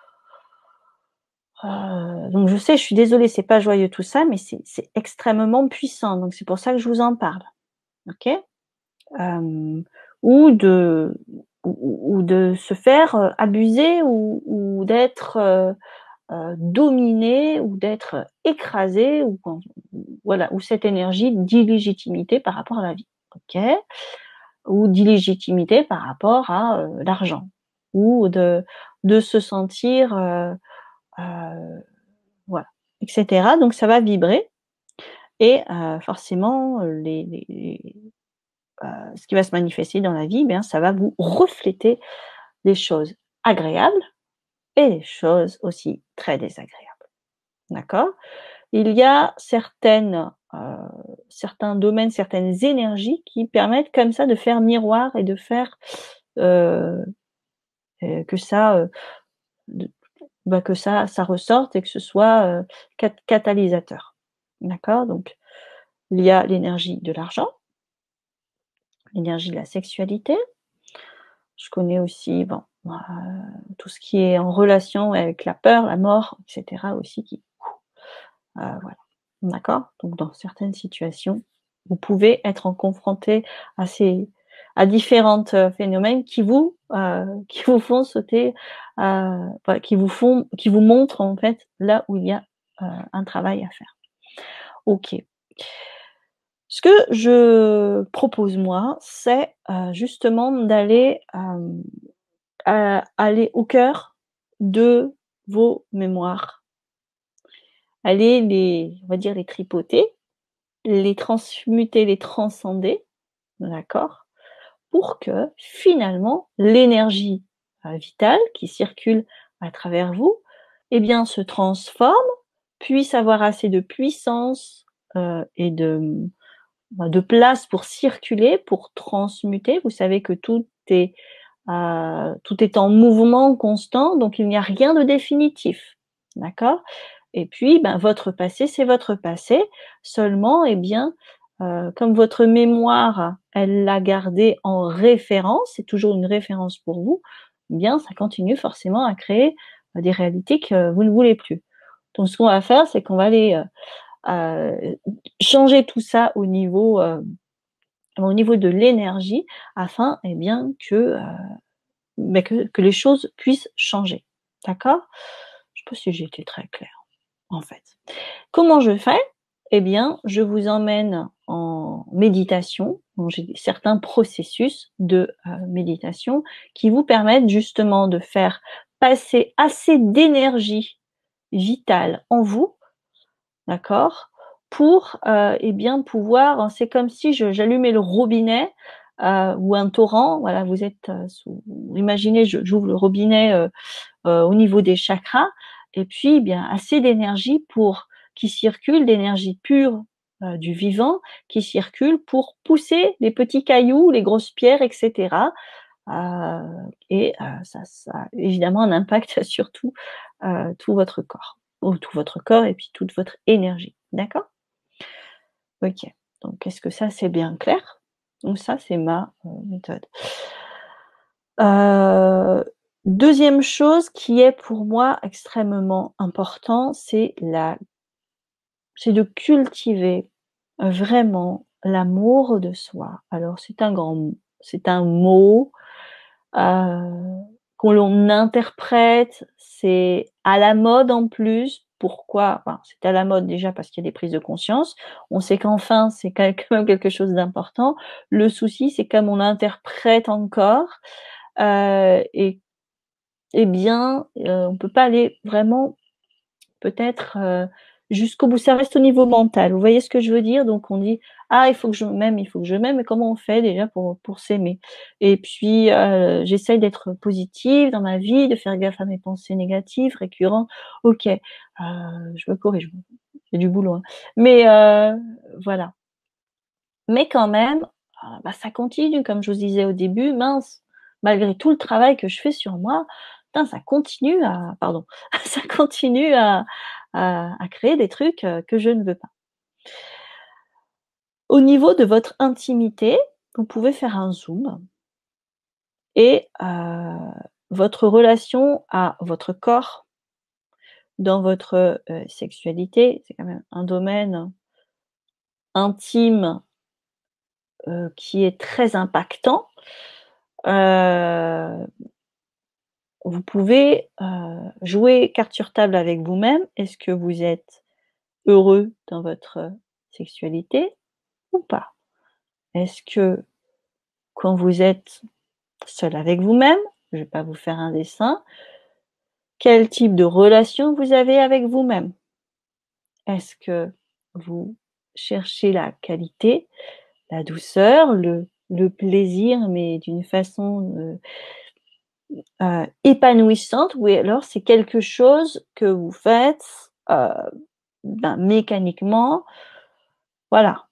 euh, donc je sais, je suis désolée, c'est pas joyeux tout ça, mais c'est extrêmement puissant, donc c'est pour ça que je vous en parle, ok, euh, ou de ou, ou de se faire euh, abuser ou, ou d'être euh, euh, dominé ou d'être écrasé ou quand, voilà, ou cette énergie d'illégitimité par rapport à la vie, ok, ou d'illégitimité par rapport à euh, l'argent, ou de de se sentir euh, euh, voilà, et cetera. Donc ça va vibrer et euh, forcément les, les, les euh, ce qui va se manifester dans la vie, eh bien ça va vous refléter des choses agréables et des choses aussi très désagréables. D'accord? Il y a certaines, euh, certains domaines, certaines énergies qui permettent comme ça de faire miroir et de faire euh, que ça, euh, de, bah, que ça, ça ressorte et que ce soit euh, cat catalysateur. D'accord? Donc, il y a l'énergie de l'argent, l'énergie de la sexualité. Je connais aussi, bon, euh, tout ce qui est en relation avec la peur, la mort, et cetera aussi qui, euh, voilà. D'accord? Donc, dans certaines situations, vous pouvez être en confronté à ces, à différents euh, phénomènes qui vous, euh, qui vous font sauter, euh, voilà, qui vous font, qui vous montrent en fait là où il y a euh, un travail à faire. Ok. Ce que je propose moi, c'est euh, justement d'aller euh, aller au cœur de vos mémoires, aller les, on va dire les tripoter, les transmuter, les transcender, d'accord, pour que finalement l'énergie euh, vitale qui circule à travers vous, eh bien, se transforme, puisse avoir assez de puissance euh, et de, de place pour circuler, pour transmuter. Vous savez que tout est, euh, tout est en mouvement constant, donc il n'y a rien de définitif, d'accord? Et puis, ben, votre passé, c'est votre passé. Seulement, eh bien, euh, comme votre mémoire, elle l'a gardé en référence, c'est toujours une référence pour vous, eh bien, ça continue forcément à créer euh, des réalités que vous ne voulez plus. Donc, ce qu'on va faire, c'est qu'on va aller euh, euh, changer tout ça au niveau, euh, au niveau de l'énergie, afin, eh bien, que, euh, ben, que, que les choses puissent changer. D'accord? Je ne sais pas si j'ai été très claire, en fait. Comment je fais? Eh bien, je vous emmène en méditation. Donc, j'ai certains processus de euh, méditation qui vous permettent justement de faire passer assez d'énergie vitale en vous, d'accord, pour euh, eh bien pouvoir, c'est comme si j'allumais le robinet euh, ou un torrent, voilà, vous êtes, euh, sous, imaginez, j'ouvre le robinet euh, euh, au niveau des chakras, et puis eh bien assez d'énergie pour qui circule, d'énergie pure euh, du vivant, qui circule pour pousser les petits cailloux, les grosses pierres, et cetera. Euh, et euh, ça, ça a évidemment un impact sur tout, euh, tout votre corps, ou tout votre corps et puis toute votre énergie. D'accord? Ok. Donc, est-ce que ça, c'est bien clair? Donc, ça, c'est ma euh, méthode. Euh, deuxième chose qui est pour moi extrêmement important, c'est la, c'est de cultiver vraiment l'amour de soi. Alors, c'est un grand, c'est un mot euh, que l'on interprète, c'est à la mode en plus. Pourquoi? Enfin, c'est à la mode déjà parce qu'il y a des prises de conscience. On sait qu'enfin, c'est quand même quelque chose d'important. Le souci, c'est comme on l'interprète encore. Euh, et eh bien, euh, on peut pas aller vraiment peut-être euh, jusqu'au bout. Ça reste au niveau mental. Vous voyez ce que je veux dire? Donc on dit ah il faut que je m'aime, il faut que je m'aime. Mais comment on fait déjà pour pour s'aimer? Et puis euh, j'essaye d'être positive dans ma vie, de faire gaffe à mes pensées négatives récurrentes. Ok, euh, je me corrige. C'est du boulot, hein. Mais euh, voilà. Mais quand même, euh, bah, ça continue, comme je vous disais au début, mince, malgré tout le travail que je fais sur moi, putain, ça continue à, pardon, ça continue à, à, à créer des trucs euh, que je ne veux pas. Au niveau de votre intimité, vous pouvez faire un zoom et euh, votre relation à votre corps dans votre euh, sexualité, c'est quand même un domaine intime euh, qui est très impactant. Euh, vous pouvez euh, jouer carte sur table avec vous-même. Est-ce que vous êtes heureux dans votre sexualité ou pas? Est-ce que quand vous êtes seul avec vous-même, je ne vais pas vous faire un dessin, quel type de relation vous avez avec vous-même? Est-ce que vous cherchez la qualité, la douceur, le, le plaisir, mais d'une façon euh, euh, épanouissante, ou alors c'est quelque chose que vous faites euh, ben, mécaniquement, voilà.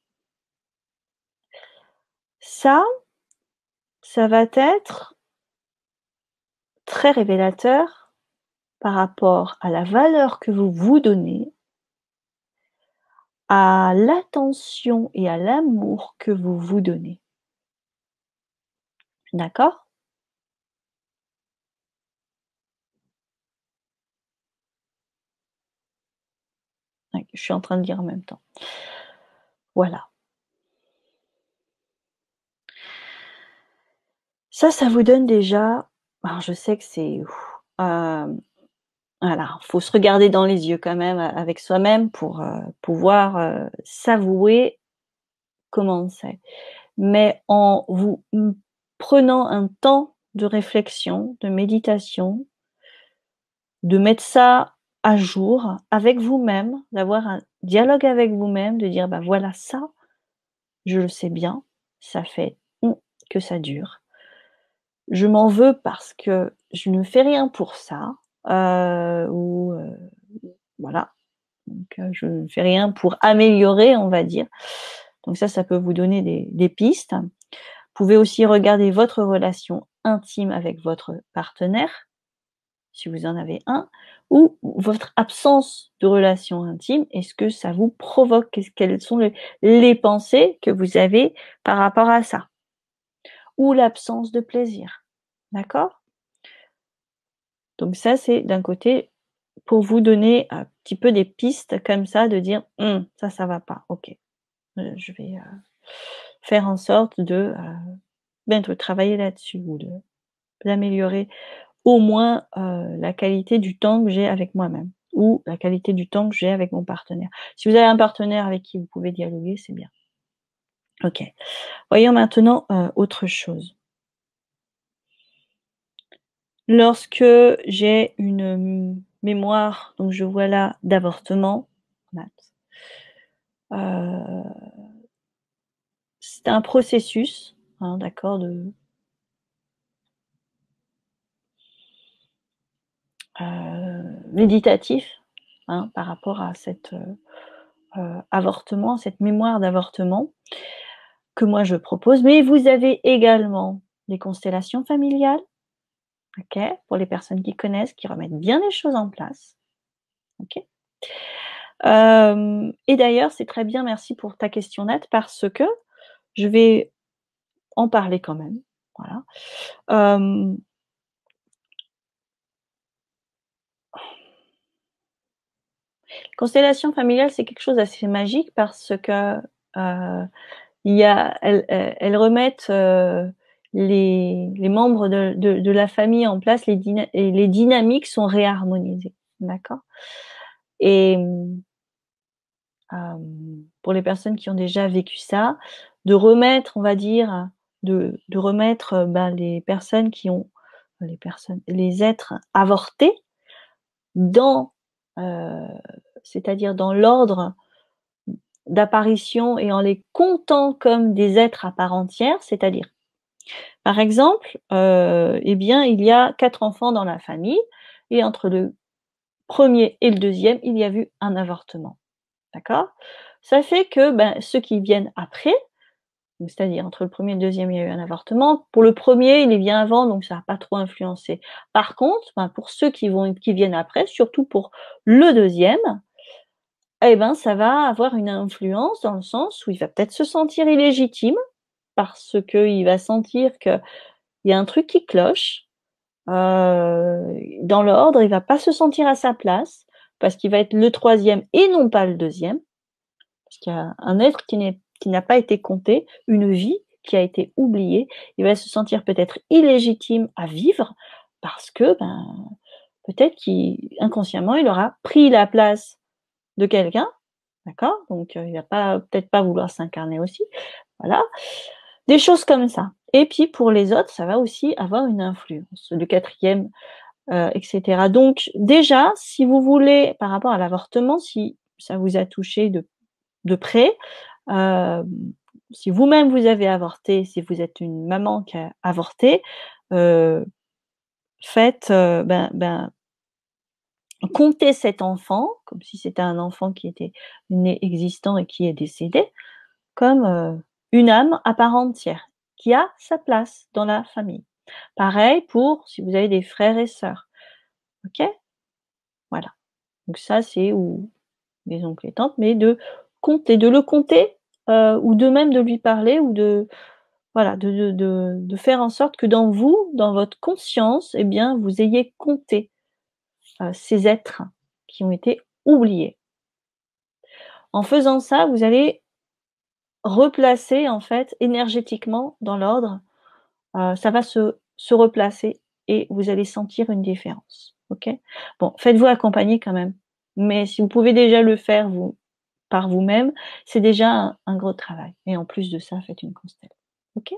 Ça, ça va être très révélateur par rapport à la valeur que vous vous donnez, à l'attention et à l'amour que vous vous donnez. D'accord? Je suis en train de dire en même temps. Voilà. Ça, ça vous donne déjà, alors je sais que c'est, euh, voilà, faut se regarder dans les yeux quand même avec soi-même pour euh, pouvoir euh, s'avouer comment c'est. Mais en vous prenant un temps de réflexion, de méditation, de mettre ça à jour avec vous-même, d'avoir un dialogue avec vous-même, de dire bah voilà ça, je le sais bien, ça fait que ça dure. Je m'en veux parce que je ne fais rien pour ça, euh, ou euh, voilà. Donc euh, je ne fais rien pour améliorer, on va dire. Donc ça, ça peut vous donner des, des pistes. Vous pouvez aussi regarder votre relation intime avec votre partenaire, si vous en avez un, ou votre absence de relation intime. Est-ce que ça vous provoque? Quelles sont les, les pensées que vous avez par rapport à ça? Ou l'absence de plaisir. D'accord? Donc ça, c'est d'un côté pour vous donner un petit peu des pistes comme ça, de dire hm, ça, ça va pas. Ok, euh, je vais euh, faire en sorte de, euh, ben, de travailler là-dessus ou de d'améliorer au moins euh, la qualité du temps que j'ai avec moi-même ou la qualité du temps que j'ai avec mon partenaire. Si vous avez un partenaire avec qui vous pouvez dialoguer, c'est bien. Ok. Voyons maintenant euh, autre chose. Lorsque j'ai une mémoire, donc je vois là, d'avortement, euh, c'est un processus, hein, d'accord, de euh, méditatif, hein, par rapport à cet euh, euh, avortement, cette mémoire d'avortement que moi je propose. Mais vous avez également des constellations familiales, ok, pour les personnes qui connaissent, qui remettent bien les choses en place, ok. Euh, et d'ailleurs, c'est très bien, merci pour ta question Nat, parce que je vais en parler quand même. Voilà. Euh, constellation familiale, c'est quelque chose d'assez magique parce que euh, il y a, elles, elles remettent euh, les, les membres de, de, de la famille en place, les, dyna- et les dynamiques sont réharmonisées, d'accord. Et euh, pour les personnes qui ont déjà vécu ça, de remettre, on va dire, de, de remettre ben, les personnes qui ont, les personnes, les êtres avortés dans euh, c'est-à-dire dans l'ordre d'apparition et en les comptant comme des êtres à part entière, c'est-à-dire, par exemple, euh, eh bien, il y a quatre enfants dans la famille et entre le premier et le deuxième, il y a eu un avortement. D'accord? Ça fait que ben, ceux qui viennent après, c'est-à-dire entre le premier et le deuxième, il y a eu un avortement. Pour le premier, il est bien avant, donc ça n'a pas trop influencé. Par contre, ben, pour ceux qui, vont, qui viennent après, surtout pour le deuxième, eh ben, ça va avoir une influence dans le sens où il va peut-être se sentir illégitime parce qu'il va sentir qu'il y a un truc qui cloche. Euh, dans l'ordre, il va pas se sentir à sa place parce qu'il va être le troisième et non pas le deuxième. Parce qu'il y a un être qui n'est qui n'a pas été compté, une vie qui a été oubliée, il va se sentir peut-être illégitime à vivre parce que ben, peut-être qu'inconsciemment, il aura pris la place de quelqu'un, d'accord? Donc, euh, il va pas peut-être pas vouloir s'incarner aussi, voilà. Des choses comme ça. Et puis, pour les autres, ça va aussi avoir une influence. Le quatrième, euh, et cetera. Donc, déjà, si vous voulez, par rapport à l'avortement, si ça vous a touché de, de près, euh, si vous-même vous avez avorté, si vous êtes une maman qui a avorté, euh, faites, euh, ben, ben, comptez cet enfant, comme si c'était un enfant qui était né existant et qui est décédé, comme euh, une âme à part entière, qui a sa place dans la famille. Pareil pour si vous avez des frères et sœurs. Ok? Voilà. Donc ça, c'est ou les oncles et tantes, mais de compter, de le compter, euh, ou de même de lui parler, ou de voilà, de, de, de, de faire en sorte que dans vous, dans votre conscience, eh bien, vous ayez compté euh, ces êtres qui ont été oubliés. En faisant ça, vous allez replacer en fait énergétiquement dans l'ordre. Euh, ça va se, se replacer et vous allez sentir une différence. Ok? Bon, faites-vous accompagner quand même. Mais si vous pouvez déjà le faire vous par vous-même, c'est déjà un, un gros travail. Et en plus de ça, faites une constelle. Ok?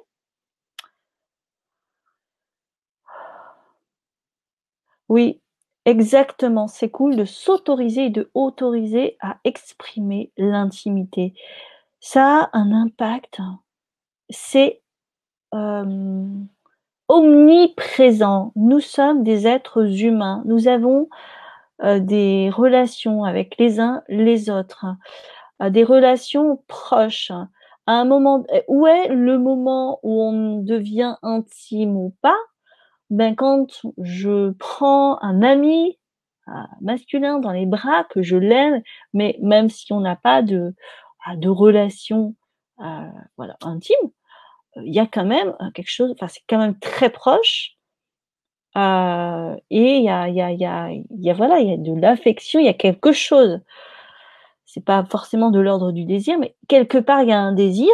Oui, exactement. C'est cool de s'autoriser et de autoriser à exprimer l'intimité. Ça a un impact. C'est euh, omniprésent. Nous sommes des êtres humains. Nous avons euh, des relations avec les uns les autres, euh, des relations proches. À un moment, où est le moment où on devient intime ou pas? Ben quand je prends un ami euh, masculin dans les bras, que je l'aime, mais même si on n'a pas de, de relation euh, voilà, intime, il y a quand même quelque chose, enfin c'est quand même très proche, euh, et il y a, il y a, il y a, il y a voilà, il y a de l'affection, il y a quelque chose. C'est pas forcément de l'ordre du désir, mais quelque part il y a un désir,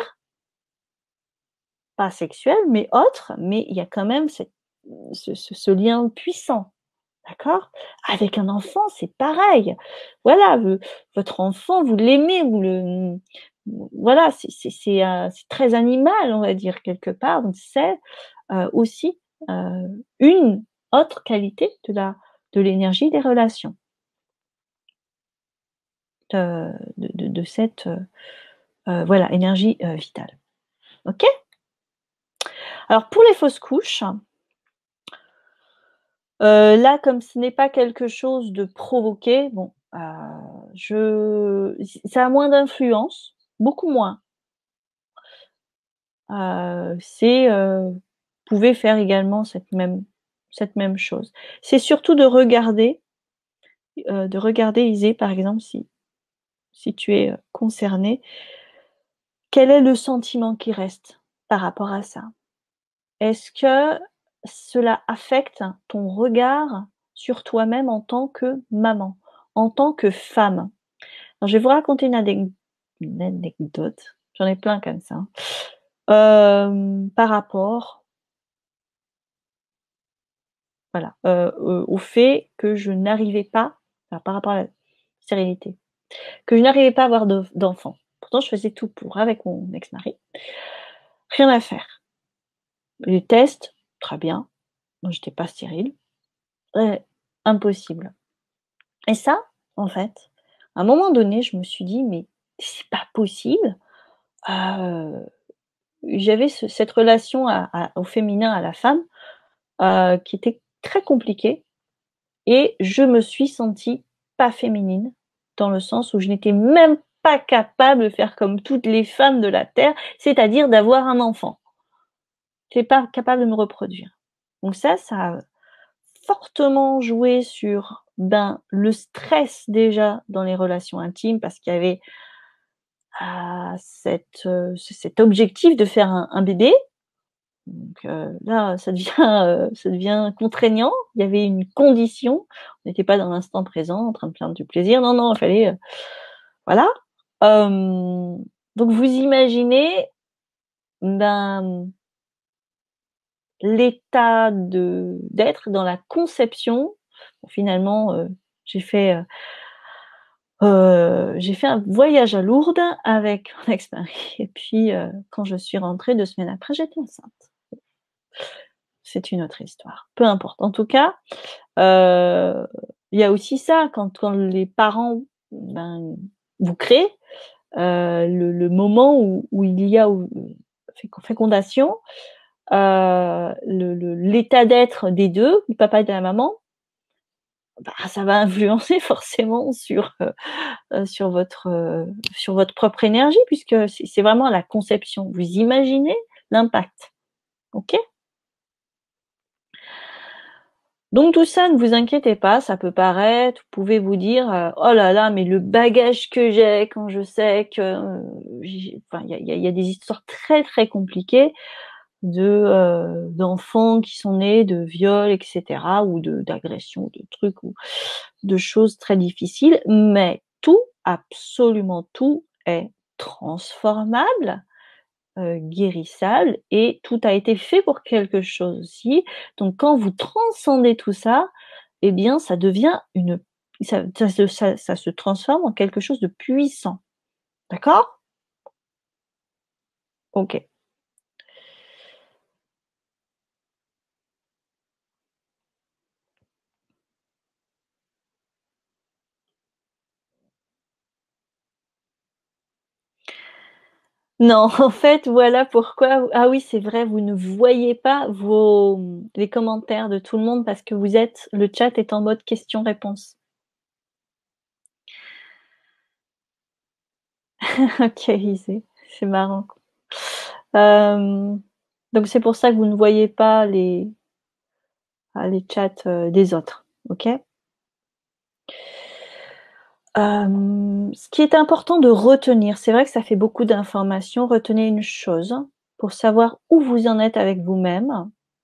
pas sexuel, mais autre, mais il y a quand même cette, ce, ce, ce lien puissant. D'accord? Avec un enfant, c'est pareil. Voilà, vous, votre enfant, vous l'aimez, vous le, voilà, c'est, c'est, c'est, euh, c'est très animal, on va dire, quelque part. Donc, c'est euh, aussi euh, une autre qualité de la, de l'énergie des relations, de, de, de, de cette, euh, voilà, énergie euh, vitale. Ok? Alors, pour les fausses couches, euh, là, comme ce n'est pas quelque chose de provoqué, bon, euh, je, ça a moins d'influence, beaucoup moins. Euh, c'est, euh, vous pouvez faire également cette même, cette même chose. C'est surtout de regarder, euh, de regarder, Isée, par exemple, si, si tu es concerné, quel est le sentiment qui reste par rapport à ça? Est-ce que cela affecte ton regard sur toi-même en tant que maman, en tant que femme? Alors, je vais vous raconter une, anec- une anecdote, j'en ai plein comme ça, euh, par rapport voilà, euh, euh, au fait que je n'arrivais pas, enfin, par rapport à la sérénité, que je n'arrivais pas à avoir de- d'enfants. Pourtant, je faisais tout pour, avec mon ex-mari. Rien à faire. Les tests, très bien. Moi, j'étais pas stérile. Euh, impossible. Et ça, en fait, à un moment donné, je me suis dit: «Mais c'est pas possible». Heu, j'avais ce cette relation à à au féminin, à la femme, heu, qui était très compliquée et je me suis sentie pas féminine, dans le sens où je n'étais même pas capable de faire comme toutes les femmes de la terre, c'est-à-dire d'avoir un enfant. J'étais pas capable de me reproduire. Donc ça, ça a fortement joué sur, ben, le stress déjà dans les relations intimes parce qu'il y avait, ah, cette, heu, c cet objectif de faire un un bébé. Donc heu, là, ça devient, heu, ça devient contraignant. Il y avait une condition. On n'était pas dans l'instant présent en train de prendre du plaisir. Non, non, il fallait, heu, voilà. Hem, donc vous imaginez, ben, l'état de d'être dans la conception. Bon, finalement, heu, j'ai fait, heu heu, j'ai fait un voyage à Lourdes avec mon ex-mari et puis, heu, quand je suis rentrée deux semaines après, j'étais enceinte. C'est une autre histoire. Peu importe. En tout cas, heu, il y a aussi ça quand quand les parents, ben, vous créent, heu, le le moment où où il y a où féco fécondation, heu, le le l'état d'être des deux, du papa et de la maman, bah, ça va influencer forcément sur, heu heu, sur votre, heu, sur votre propre énergie puisque c'est c'est vraiment la conception. Vous imaginez l'impact, OK? Donc tout ça, ne vous inquiétez pas, ça peut paraître, vous pouvez vous dire, heu: «Oh là là, mais le bagage que j'ai quand je sais que, heu, j'ai» enfin, il y a il y a il y a des histoires très, très compliquées de, heu, d'enfants qui sont nés de viols et cetera ou de d'agressions, de trucs ou de choses très difficiles, mais tout, absolument tout est transformable, heu, guérissable et tout a été fait pour quelque chose aussi. Donc quand vous transcendez tout ça, eh bien ça devient une ça ça se ça ça se transforme en quelque chose de puissant. D'accord? OK. Non, en fait, voilà pourquoi ah oui, c'est vrai, vous ne voyez pas vos, mmh, les commentaires de tout le monde parce que vous êtes le chat est en mode questions-réponses. OK, Isée, c'est marrant. Hem, donc c'est pour ça que vous ne voyez pas les ah, les chats, heu, des autres, OK? Hem, ce qui est important de retenir, c'est vrai que ça fait beaucoup d'informations, retenez une chose, pour savoir où vous en êtes avec vous-même,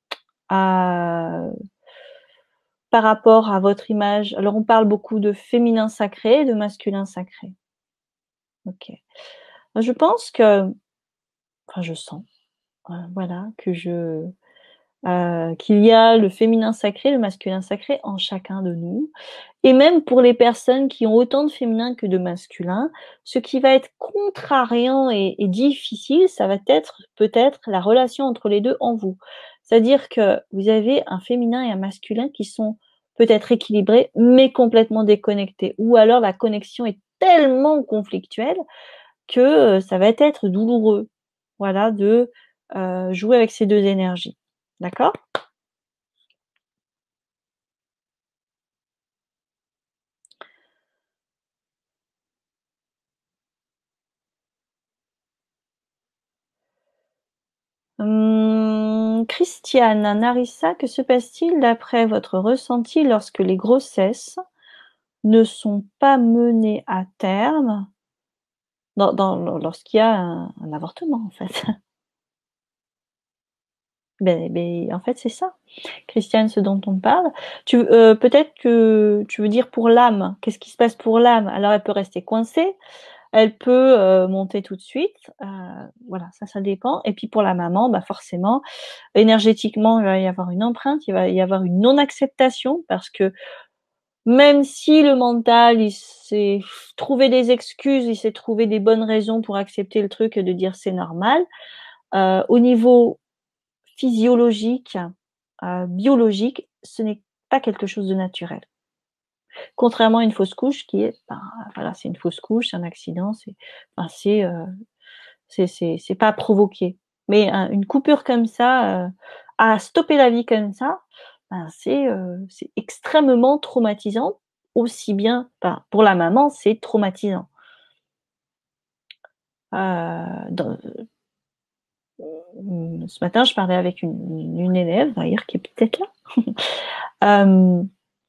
à par rapport à votre image. Alors on parle beaucoup de féminin sacré et de masculin sacré. OK. Je pense que enfin je sens, heu, voilà, que je heu, qu'il y a le féminin sacré, le masculin sacré en chacun de nous. Et même pour les personnes qui ont autant de féminin que de masculin, ce qui va être contrariant et et difficile, ça va être peut-être la relation entre les deux en vous. C'est-à-dire que vous avez un féminin et un masculin qui sont peut-être équilibrés, mais complètement déconnectés. Ou alors la connexion est tellement conflictuelle que, heu, ça va être douloureux, voilà, de, heu, jouer avec ces deux énergies. D'accord? Mmh, Christiane, Narissa, que se passe-t-il d'après votre ressenti lorsque les grossesses ne sont pas menées à terme dans dans lorsqu'il y a un un avortement, en fait? Beh beh, en fait, c'est ça, Christiane, ce dont on parle. Tu heu, peut-être que tu veux dire pour l'âme. Qu'est-ce qui se passe pour l'âme? Alors elle peut rester coincée, elle peut, heu, monter tout de suite, heu, voilà, ça, ça dépend et puis pour la maman, bah, forcément, énergétiquement, il va y avoir une empreinte, il va y avoir une non-acceptation parce que même si le mental, il s'est trouvé des excuses, il s'est trouvé des bonnes raisons pour accepter le truc et de dire: «C'est normal», heu, au niveau physiologique, heu, biologique, ce n'est pas quelque chose de naturel. Contrairement à une fausse couche qui est, ben, voilà, c'est une fausse couche, c'est un accident, c'est, enfin, c'est, euh, c'est, c'est, c'est pas provoqué. Mais euh, une coupure comme ça, euh, à stopper la vie comme ça, ben, c'est, euh, c'est extrêmement traumatisant. Aussi bien, ben, pour la maman, c'est traumatisant. Euh, dans, ce matin, je parlais avec une, une élève, d'ailleurs, qui est peut-être là, euh,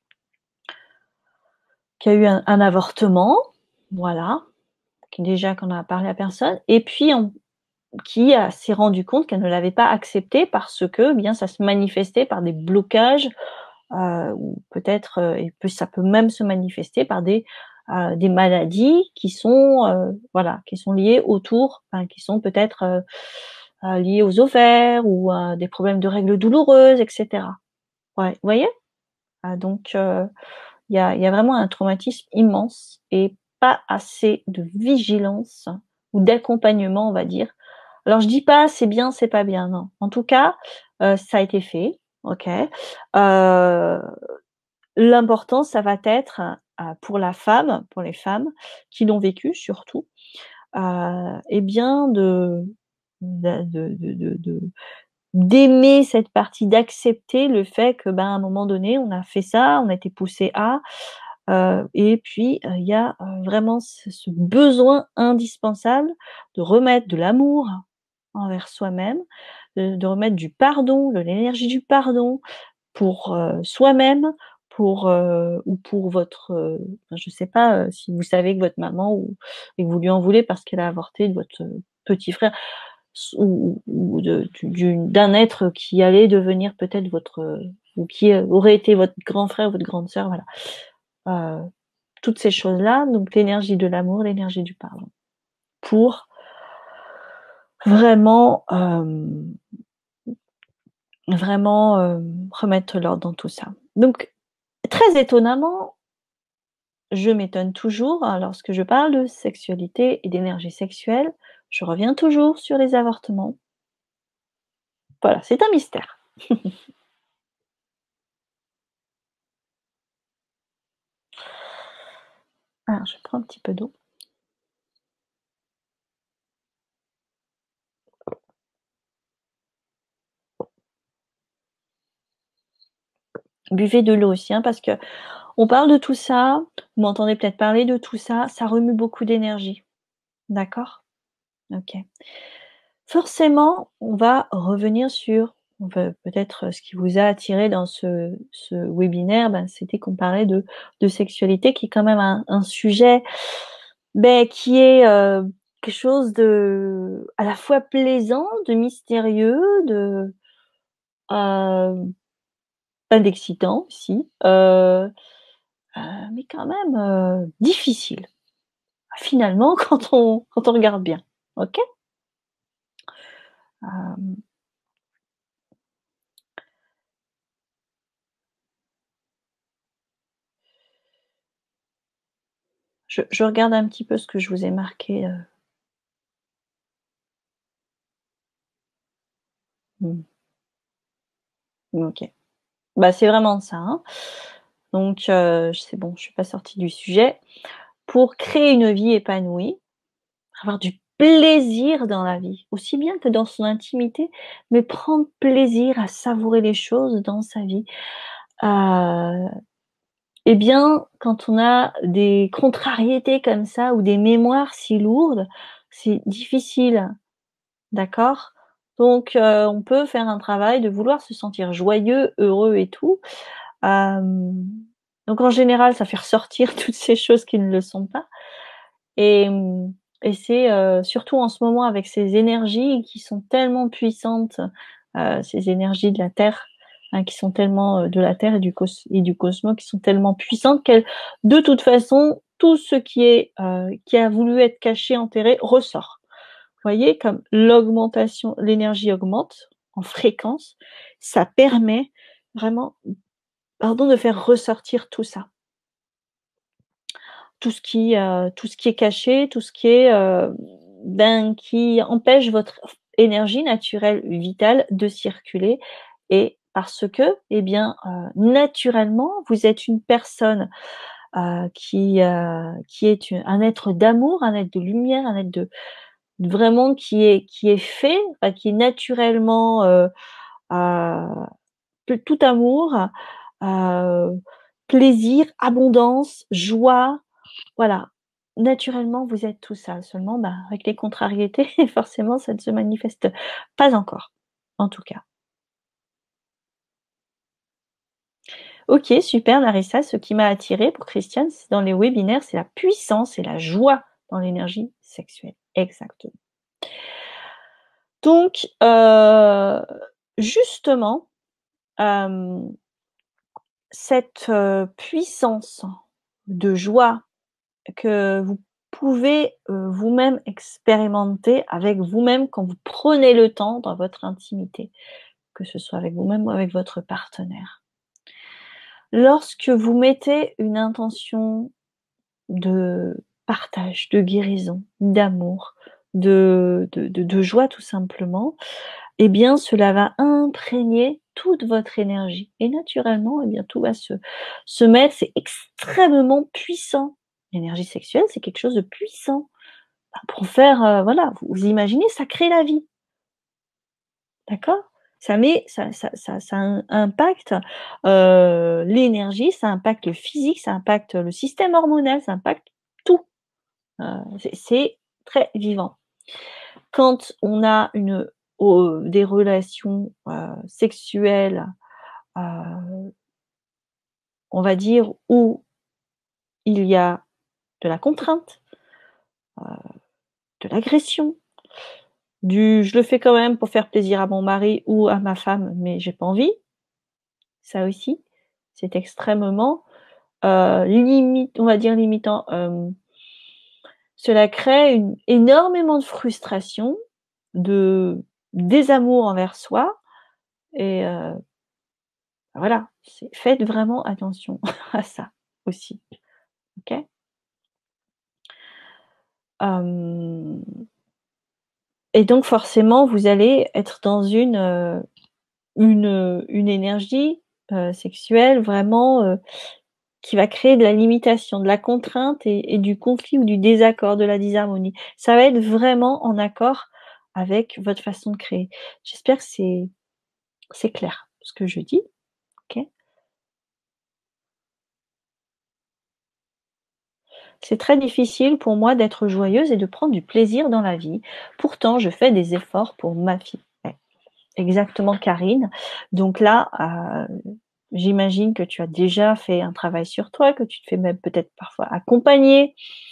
qui a eu un, un avortement, voilà, qui déjà qu'on a parlé à personne, et puis on, qui a, s'est rendu compte qu'elle ne l'avait pas accepté parce que, eh bien, ça se manifestait par des blocages, euh, ou peut-être, euh, et puis ça peut même se manifester par des euh, des maladies qui sont, euh, voilà, qui sont liées autour, enfin, qui sont peut-être euh, euh, liées aux ovaires ou à des problèmes de règles douloureuses, et cetera. Ouais, vous voyez? Ah, donc, euh, il y a, il y a vraiment un traumatisme immense et pas assez de vigilance ou d'accompagnement, on va dire. Alors, je dis pas c'est bien, c'est pas bien, non. En tout cas, euh, ça a été fait, ok. Euh, L'important, ça va être euh, pour la femme, pour les femmes qui l'ont vécu surtout, euh, eh bien de de, de, de, de d'aimer cette partie, d'accepter le fait que, ben, à un moment donné, on a fait ça, on a été poussé à, euh, et puis il euh, y a euh, vraiment ce, ce besoin indispensable de remettre de l'amour envers soi-même, de, de remettre du pardon, de l'énergie du pardon pour euh, soi-même, pour euh, ou pour votre, euh, je sais pas euh, si vous savez que votre maman ou et que vous lui en voulez parce qu'elle a avorté de votre petit frère ou, ou de, d'un être qui allait devenir peut-être votre ou qui aurait été votre grand frère, votre grande sœur, voilà. Euh, toutes ces choses-là, donc l'énergie de l'amour, l'énergie du pardon, pour vraiment, euh, vraiment euh, remettre l'ordre dans tout ça. Donc, très étonnamment, je m'étonne toujours hein, lorsque je parle de sexualité et d'énergie sexuelle, je reviens toujours sur les avortements. Voilà, c'est un mystère. Alors, je prends un petit peu d'eau. Buvez de l'eau aussi, hein, parce que on parle de tout ça, vous m'entendez peut-être parler de tout ça, ça remue beaucoup d'énergie. D'accord? Ok. Forcément, on va revenir sur on va peut-être ce qui vous a attiré dans ce, ce webinaire, ben, c'était qu'on parlait de, de sexualité, qui est quand même un, un sujet ben, qui est euh, quelque chose de à la fois plaisant, de mystérieux, de euh, pas d'excitant aussi, euh, euh, mais quand même euh, difficile. Finalement, quand on quand on regarde bien, ok. Euh, je, je regarde un petit peu ce que je vous ai marqué. Euh. Hmm. Ok. Bah c'est vraiment ça. Hein. Donc euh, c'est bon, je suis pas sortie du sujet. Pour créer une vie épanouie, avoir du plaisir dans la vie, aussi bien que dans son intimité, mais prendre plaisir à savourer les choses dans sa vie. Euh, eh bien, quand on a des contrariétés comme ça ou des mémoires si lourdes, c'est difficile, d'accord? Donc, euh, on peut faire un travail de vouloir se sentir joyeux, heureux et tout. Euh, donc, en général, ça fait ressortir toutes ces choses qui ne le sont pas. Et, et c'est euh, surtout en ce moment avec ces énergies qui sont tellement puissantes, euh, ces énergies de la Terre, hein, qui sont tellement euh, de la Terre et du, cos et du cosmos, qui sont tellement puissantes qu'elles, de toute façon, tout ce qui est euh, qui a voulu être caché, enterré, ressort. Vous voyez, comme l'augmentation, l'énergie augmente en fréquence, ça permet vraiment, pardon, de faire ressortir tout ça. Tout ce qui, euh, tout ce qui est caché, tout ce qui est, euh, ben, qui empêche votre énergie naturelle vitale de circuler. Et parce que, eh bien, euh, naturellement, vous êtes une personne euh, qui, euh, qui est une- un être d'amour, un être de lumière, un être de vraiment qui est qui est fait, enfin, qui est naturellement euh, euh, tout amour, euh, plaisir, abondance, joie, voilà. Naturellement, vous êtes tout ça. Seulement, bah, avec les contrariétés, forcément, ça ne se manifeste pas encore, en tout cas. Ok, super, Larissa. Ce qui m'a attiré pour Christiane, c'est dans les webinaires, c'est la puissance et la joie dans l'énergie sexuelle. Exactement. Donc, euh, justement, euh, cette euh, puissance de joie que vous pouvez euh, vous-même expérimenter avec vous-même quand vous prenez le temps dans votre intimité, que ce soit avec vous-même ou avec votre partenaire. Lorsque vous mettez une intention de partage, de guérison, d'amour, de, de, de, de joie tout simplement, eh bien cela va imprégner toute votre énergie. Et naturellement, eh bien tout va se, se mettre, c'est extrêmement puissant. L'énergie sexuelle, c'est quelque chose de puissant. Pour faire, euh, voilà, vous, vous imaginez, ça crée la vie. D'accord? Ça met, ça, ça, ça, ça impacte euh, l'énergie, ça impacte le physique, ça impacte le système hormonal, ça impacte tout. Euh, c'est très vivant. Quand on a une, oh, des relations euh, sexuelles, euh, on va dire, où il y a de la contrainte, euh, de l'agression, du je le fais quand même pour faire plaisir à mon mari ou à ma femme, mais j'ai pas envie. Ça aussi, c'est extrêmement euh, limite, on va dire limitant. Euh, cela crée une, énormément de frustration, de désamour envers soi. Et euh, voilà, faites vraiment attention à ça aussi. Ok. Euh, et donc forcément, vous allez être dans une euh, une, une énergie euh, sexuelle vraiment euh, qui va créer de la limitation, de la contrainte et, et du conflit ou du désaccord, de la disharmonie. Ça va être vraiment en accord avec votre façon de créer. J'espère que c'est c'est clair ce que je dis. Ok. C'est très difficile pour moi d'être joyeuse et de prendre du plaisir dans la vie. Pourtant, je fais des efforts pour ma fille. Ouais, exactement, Karine. Donc là, euh, j'imagine que tu as déjà fait un travail sur toi, que tu te fais même peut-être parfois accompagner.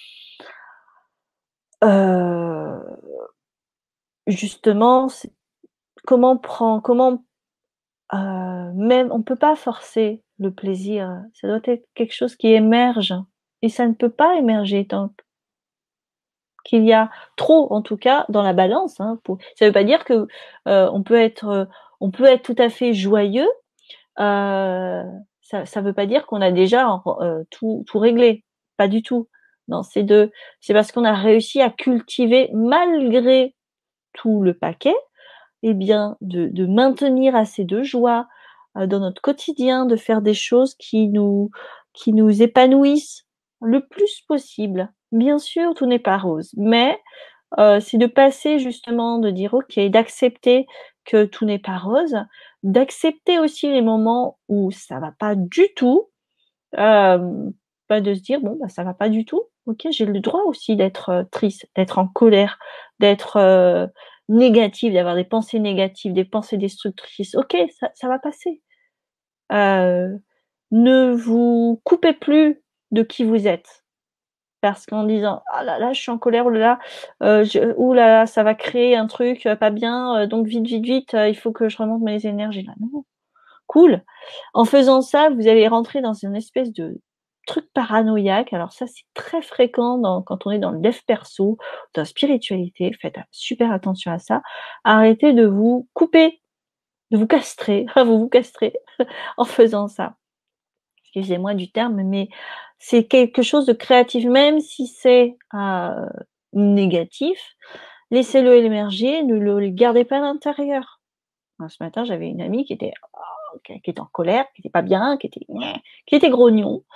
Euh, justement, comment prend, comment euh, même, on ne peut pas forcer le plaisir. Ça doit être quelque chose qui émerge. Et ça ne peut pas émerger tant qu'il y a trop, en tout cas, dans la balance. Hein, pour... Ça ne veut pas dire que euh, on peut être, euh, on peut être tout à fait joyeux. Euh, ça, ça veut pas dire qu'on a déjà euh, tout, tout réglé. Pas du tout. Non, c'est de, c'est parce qu'on a réussi à cultiver malgré tout le paquet, eh bien, de, de maintenir assez de joie euh, dans notre quotidien, de faire des choses qui nous, qui nous épanouissent le plus possible. Bien sûr, tout n'est pas rose, mais euh, c'est de passer justement, de dire ok, d'accepter que tout n'est pas rose, d'accepter aussi les moments où ça va pas du tout, euh, pas de se dire bon bah ça va pas du tout, ok, j'ai le droit aussi d'être euh, triste, d'être en colère, d'être euh, négative, d'avoir des pensées négatives, des pensées destructrices, ok, ça, ça va passer. Euh, ne vous coupez plus de qui vous êtes. Parce qu'en disant ah là là je suis en colère, oh là là, euh, je, oh là là ça va créer un truc euh, pas bien, euh, donc vite vite vite euh, il faut que je remonte mes énergies là. Non, cool. En faisant ça, vous allez rentrer dans une espèce de truc paranoïaque. Alors ça c'est très fréquent dans, quand on est dans le dev perso, dans la spiritualité. Faites super attention à ça. Arrêtez de vous couper, de vous castrer, vous vous castrez en faisant ça. Excusez-moi du terme, mais c'est quelque chose de créatif, même si c'est euh, négatif, laissez-le émerger, ne le gardez pas à l'intérieur. Ce matin, j'avais une amie qui était, oh, qui était en colère, qui était pas bien, qui était, qui était grognon.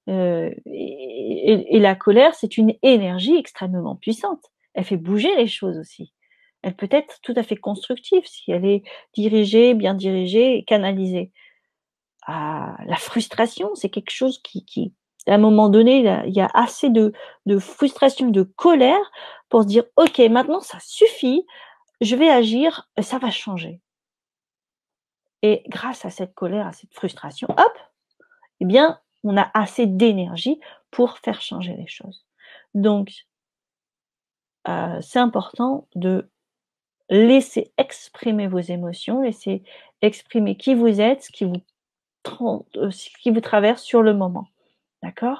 Euh, et, et, et la colère, c'est une énergie extrêmement puissante. Elle fait bouger les choses aussi. Elle peut être tout à fait constructive si elle est dirigée, bien dirigée et canalisée. Ah, la frustration, c'est quelque chose qui, qui, à un moment donné, il y a assez de, de frustration, de colère pour se dire, ok, maintenant ça suffit, je vais agir, ça va changer. Et grâce à cette colère, à cette frustration, hop, eh bien, on a assez d'énergie pour faire changer les choses. Donc, euh, c'est important de laisser exprimer vos émotions, laisser exprimer qui vous êtes, ce qui vous, ce qui vous traverse sur le moment. D'accord ?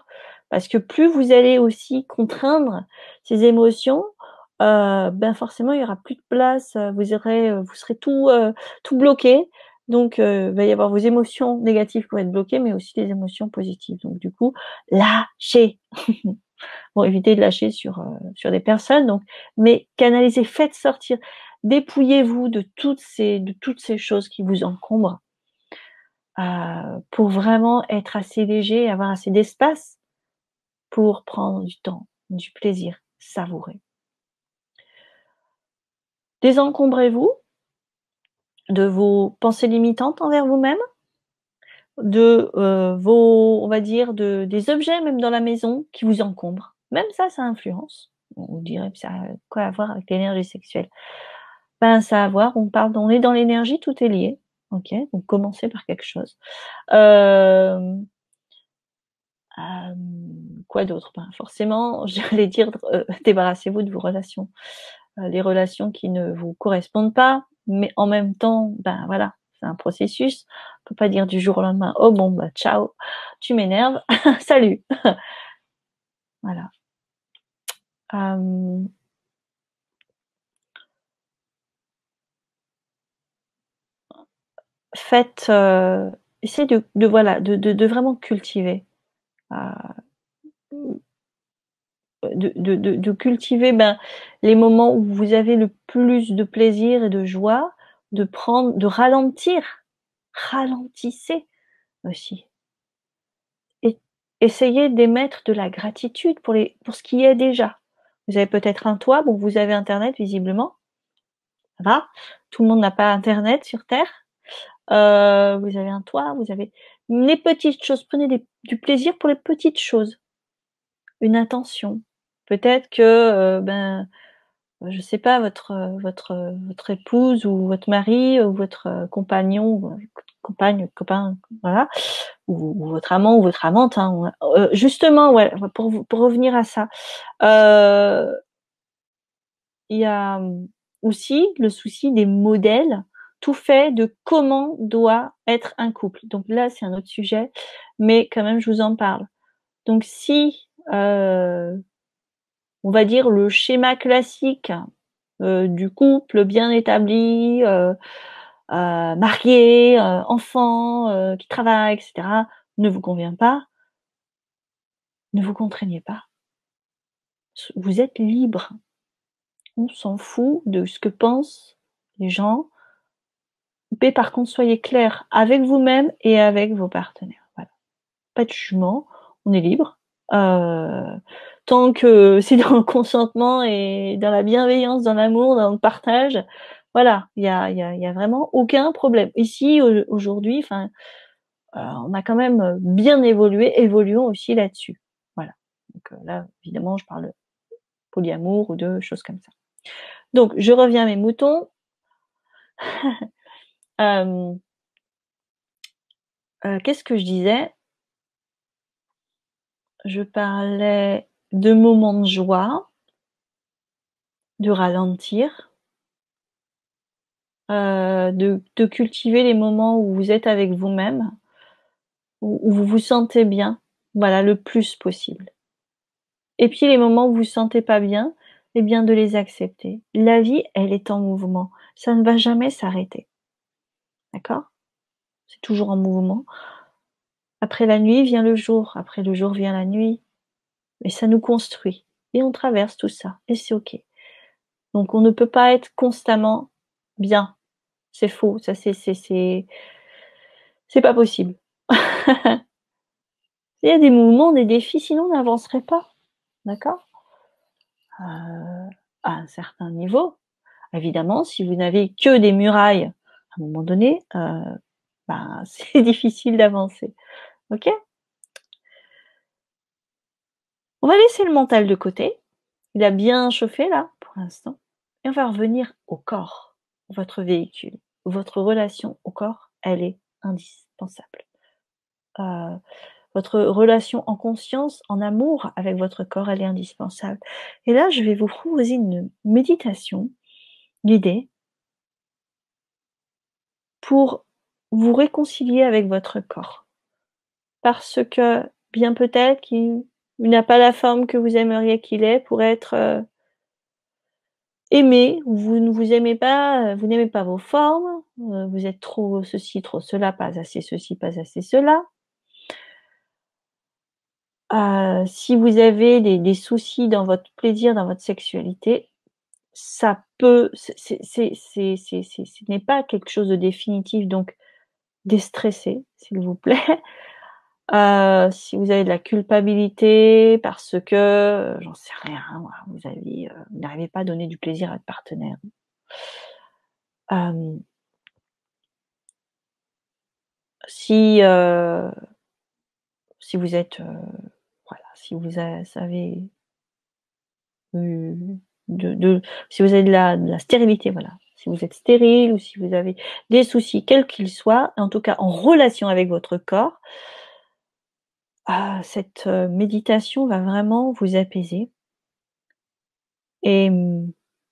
Parce que plus vous allez aussi contraindre ces émotions, euh, ben forcément, il y aura plus de place, vous aurez, vous serez tout, euh, tout bloqué. Donc, euh, il va y avoir vos émotions négatives qui vont être bloquées, mais aussi les émotions positives. Donc, du coup, lâchez. Bon, évitez de lâcher sur, euh, sur des personnes, donc, mais canalisez, faites sortir, dépouillez-vous de toutes ces, de toutes ces choses qui vous encombrent, euh, pour vraiment être assez léger, avoir assez d'espace pour prendre du temps, du plaisir, savourer. Désencombrez-vous de vos pensées limitantes envers vous-même, de euh, vos, on va dire, de, des objets même dans la maison qui vous encombrent. Même ça, ça influence. On vous dirait que ça a quoi à voir avec l'énergie sexuelle. Ben, ça a à voir, on parle, on est dans l'énergie, tout est lié. Ok, donc commencez par quelque chose. Euh, euh, quoi d'autre? Ben, forcément, j'allais dire, euh, débarrassez-vous de vos relations. Euh, les relations qui ne vous correspondent pas, mais en même temps, ben voilà, c'est un processus. On peut pas dire du jour au lendemain, oh bon, bah ciao, tu m'énerves, salut. Voilà. Euh, faites, euh, essayez de, de voilà, de, de, de vraiment cultiver, euh, de, de, de, de cultiver ben, les moments où vous avez le plus de plaisir et de joie, de prendre, de ralentir, ralentissez aussi. Et essayez d'émettre de la gratitude pour, les, pour ce qui est déjà. Vous avez peut-être un toit, bon, vous avez Internet visiblement, ça va. Tout le monde n'a pas Internet sur Terre. Euh, vous avez un toit, vous avez les petites choses. Prenez des, du plaisir pour les petites choses. Une intention. Peut-être que, euh, ben, je sais pas, votre votre votre épouse ou votre mari ou votre compagnon, ou compagne, copain, voilà, ou, ou votre amant ou votre amante. Hein, euh, justement, ouais, pour pour revenir à ça, euh, il y a aussi le souci des modèles tout fait de comment doit être un couple. Donc là, c'est un autre sujet, mais quand même, je vous en parle. Donc si, euh, on va dire, le schéma classique euh, du couple bien établi, euh, euh, marié, euh, enfant, euh, qui travaille, et cetera, ne vous convient pas, ne vous contraignez pas. Vous êtes libre. On s'en fout de ce que pensent les gens. Mais par contre, soyez clair avec vous-même et avec vos partenaires. Voilà. Pas de jugement, on est libre. Euh, tant que c'est dans le consentement et dans la bienveillance, dans l'amour, dans le partage, voilà, il y a, y, a, y a vraiment aucun problème. Ici, aujourd'hui, enfin, euh, on a quand même bien évolué, évoluons aussi là-dessus. Voilà. Donc euh, là, évidemment, je parle de polyamour ou de choses comme ça. Donc, je reviens à mes moutons. euh, euh, Qu'est-ce que je disais? Je parlais de moments de joie, de ralentir, euh, de, de cultiver les moments où vous êtes avec vous-même, où, où vous vous sentez bien, voilà, le plus possible. Et puis les moments où vous vous sentez pas bien, eh bien de les accepter. La vie, elle est en mouvement. Ça ne va jamais s'arrêter. D'accord? C'est toujours en mouvement. Après la nuit vient le jour. Après le jour vient la nuit. Et ça nous construit. Et on traverse tout ça. Et c'est OK. Donc on ne peut pas être constamment bien. C'est faux. Ça, c'est, c'est, c'est, c'est pas possible. Il y a des mouvements, des défis, sinon on n'avancerait pas. D'accord? euh, À un certain niveau. Évidemment, si vous n'avez que des murailles, à un moment donné, euh, ben, c'est difficile d'avancer. Ok? On va laisser le mental de côté. Il a bien chauffé là, pour l'instant. Et on va revenir au corps, votre véhicule. Votre relation au corps, elle est indispensable. Euh, votre relation en conscience, en amour avec votre corps, elle est indispensable. Et là, je vais vous proposer une méditation guidée pour vous réconcilier avec votre corps. Parce que bien peut-être qu'il n'a pas la forme que vous aimeriez qu'il ait pour être euh, aimé, ou vous ne vous aimez pas, euh, vous n'aimez pas vos formes, euh, vous êtes trop ceci, trop cela, pas assez ceci, pas assez cela. Euh, si vous avez des, des soucis dans votre plaisir, dans votre sexualité, ça peut, c'est, c'est, c'est, c'est, c'est, c'est, ce n'est pas quelque chose de définitif, donc déstressez, s'il vous plaît. Euh, si vous avez de la culpabilité parce que, euh, j'en sais rien, moi, vous avez, euh, vous n'arrivez pas à donner du plaisir à votre partenaire. Euh, si, euh, si vous êtes, euh, voilà, si vous a- savez, euh, de, de, si vous avez de la, de la stérilité, voilà, si vous êtes stérile ou si vous avez des soucis, quels qu'ils soient, en tout cas en relation avec votre corps, ah, cette euh, méditation va vraiment vous apaiser. Et hum,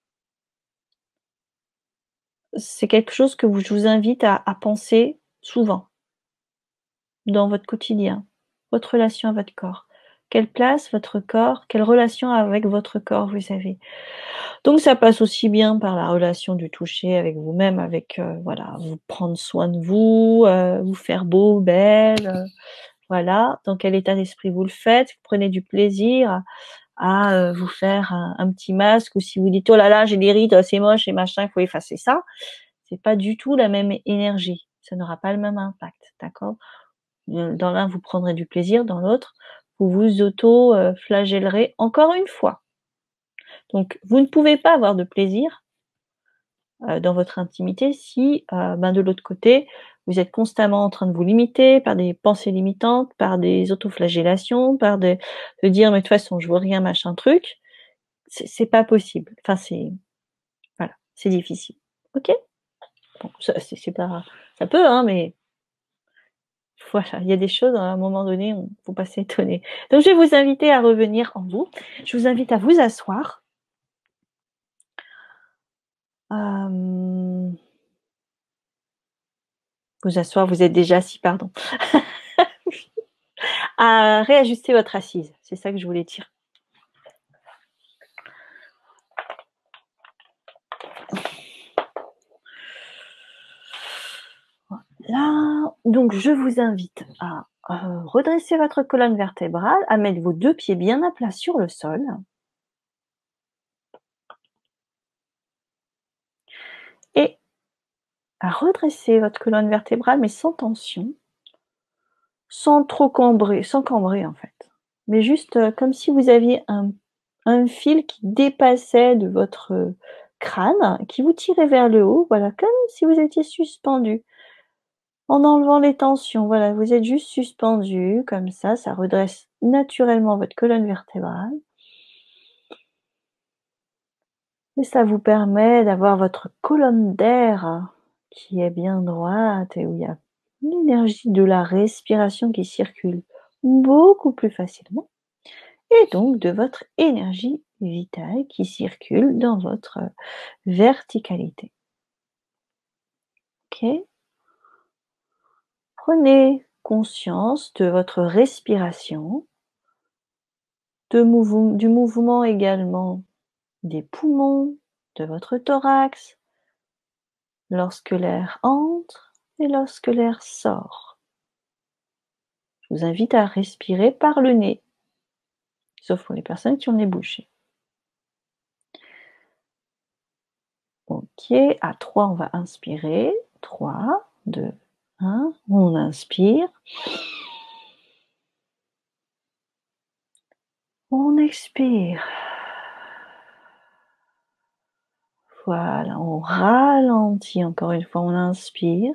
c'est quelque chose que vous, je vous invite à, à penser souvent dans votre quotidien, votre relation à votre corps. Quelle place votre corps, quelle relation avec votre corps vous avez. Donc ça passe aussi bien par la relation du toucher avec vous-même, avec euh, voilà, vous prendre soin de vous, euh, vous faire beau, belle, euh, voilà. Dans quel état d'esprit vous le faites, vous prenez du plaisir à euh, vous faire un, un petit masque, ou si vous dites oh là là j'ai des rides, c'est moche et machin, il faut effacer ça. C'est pas du tout la même énergie. Ça n'aura pas le même impact, d'accord? Dans l'un, vous prendrez du plaisir, dans l'autre, vous vous auto-flagellerez encore une fois. Donc, vous ne pouvez pas avoir de plaisir euh, dans votre intimité si, euh, ben, de l'autre côté, vous êtes constamment en train de vous limiter par des pensées limitantes, par des autoflagellations, par de, de dire mais de toute façon je vois rien, machin truc. C'est, c'est pas possible. Enfin, c'est voilà, c'est difficile. Ok? Bon, ça, c'est, c'est pas, ça peut, hein, mais voilà, il y a des choses, à un moment donné, il ne faut pas s'étonner. Donc, je vais vous inviter à revenir en vous. Je vous invite à vous asseoir. Euh, vous asseoir, vous êtes déjà assis, pardon. À réajuster votre assise, c'est ça que je voulais dire. Là, donc je vous invite à euh, redresser votre colonne vertébrale, à mettre vos deux pieds bien à plat sur le sol. Et à redresser votre colonne vertébrale, mais sans tension, sans trop cambrer, sans cambrer en fait. Mais juste euh, comme si vous aviez un, un fil qui dépassait de votre euh, crâne, qui vous tirait vers le haut, voilà, comme si vous étiez suspendu. En enlevant les tensions, voilà, vous êtes juste suspendu, comme ça, ça redresse naturellement votre colonne vertébrale. Et ça vous permet d'avoir votre colonne d'air qui est bien droite et où il y a l'énergie de la respiration qui circule beaucoup plus facilement. Et donc de votre énergie vitale qui circule dans votre verticalité. Ok? Prenez conscience de votre respiration, de mouv- du mouvement également des poumons, de votre thorax, lorsque l'air entre et lorsque l'air sort. Je vous invite à respirer par le nez, sauf pour les personnes qui ont le nez bouché. Ok, à trois, on va inspirer. trois, deux, un. On inspire. On expire. Voilà, on ralentit encore une fois, on inspire.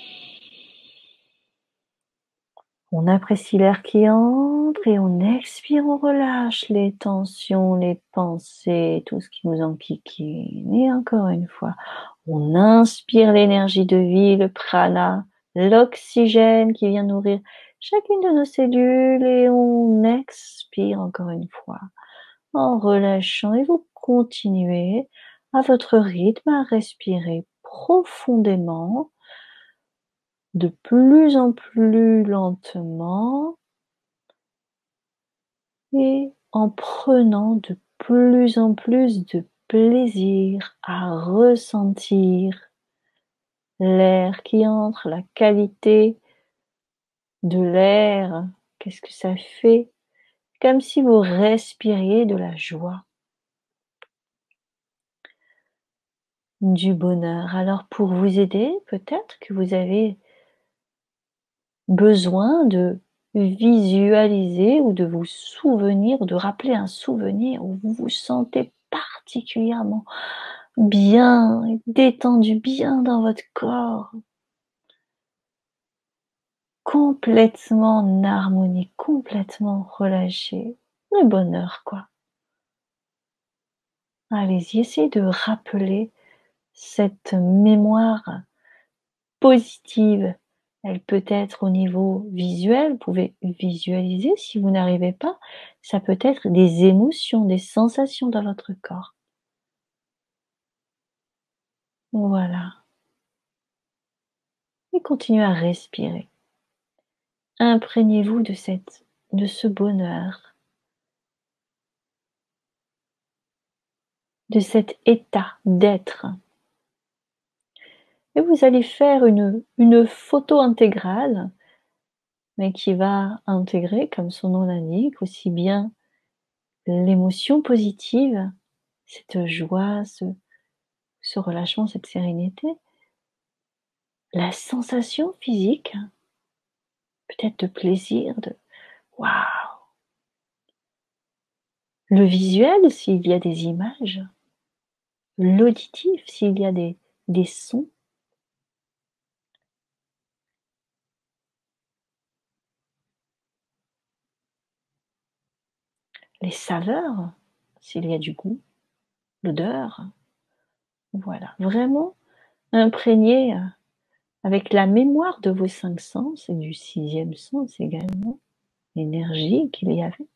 On apprécie l'air qui entre et on expire, on relâche les tensions, les pensées, tout ce qui nous enquiquine. Et encore une fois, on inspire l'énergie de vie, le prana, l'oxygène qui vient nourrir chacune de nos cellules et on expire encore une fois en relâchant et vous continuez à votre rythme à respirer profondément, de plus en plus lentement et en prenant de plus en plus de plaisir à ressentir l'air qui entre, la qualité de l'air, qu'est-ce que ça fait? Comme si vous respiriez de la joie, du bonheur. Alors pour vous aider, peut-être que vous avez besoin de visualiser ou de vous souvenir, de rappeler un souvenir où vous vous sentez particulièrement bien, détendu, bien dans votre corps, complètement en harmonie, complètement relâché. Le bonheur, quoi. Allez-y, essayez de rappeler cette mémoire positive. Elle peut être au niveau visuel, vous pouvez visualiser si vous n'arrivez pas. Ça peut être des émotions, des sensations dans votre corps. Voilà. Et continuez à respirer. Imprégnez-vous de cette, de ce bonheur, de cet état d'être. Et vous allez faire une, une photo intégrale, mais qui va intégrer, comme son nom l'indique, aussi bien l'émotion positive, cette joie, ce, ce relâchement, cette sérénité, la sensation physique, peut-être de plaisir, de waouh, le visuel s'il y a des images, l'auditif s'il y a des, des sons, les saveurs s'il y a du goût, l'odeur, voilà, vraiment imprégné avec la mémoire de vos cinq sens et du sixième sens également, l'énergie qu'il y avait.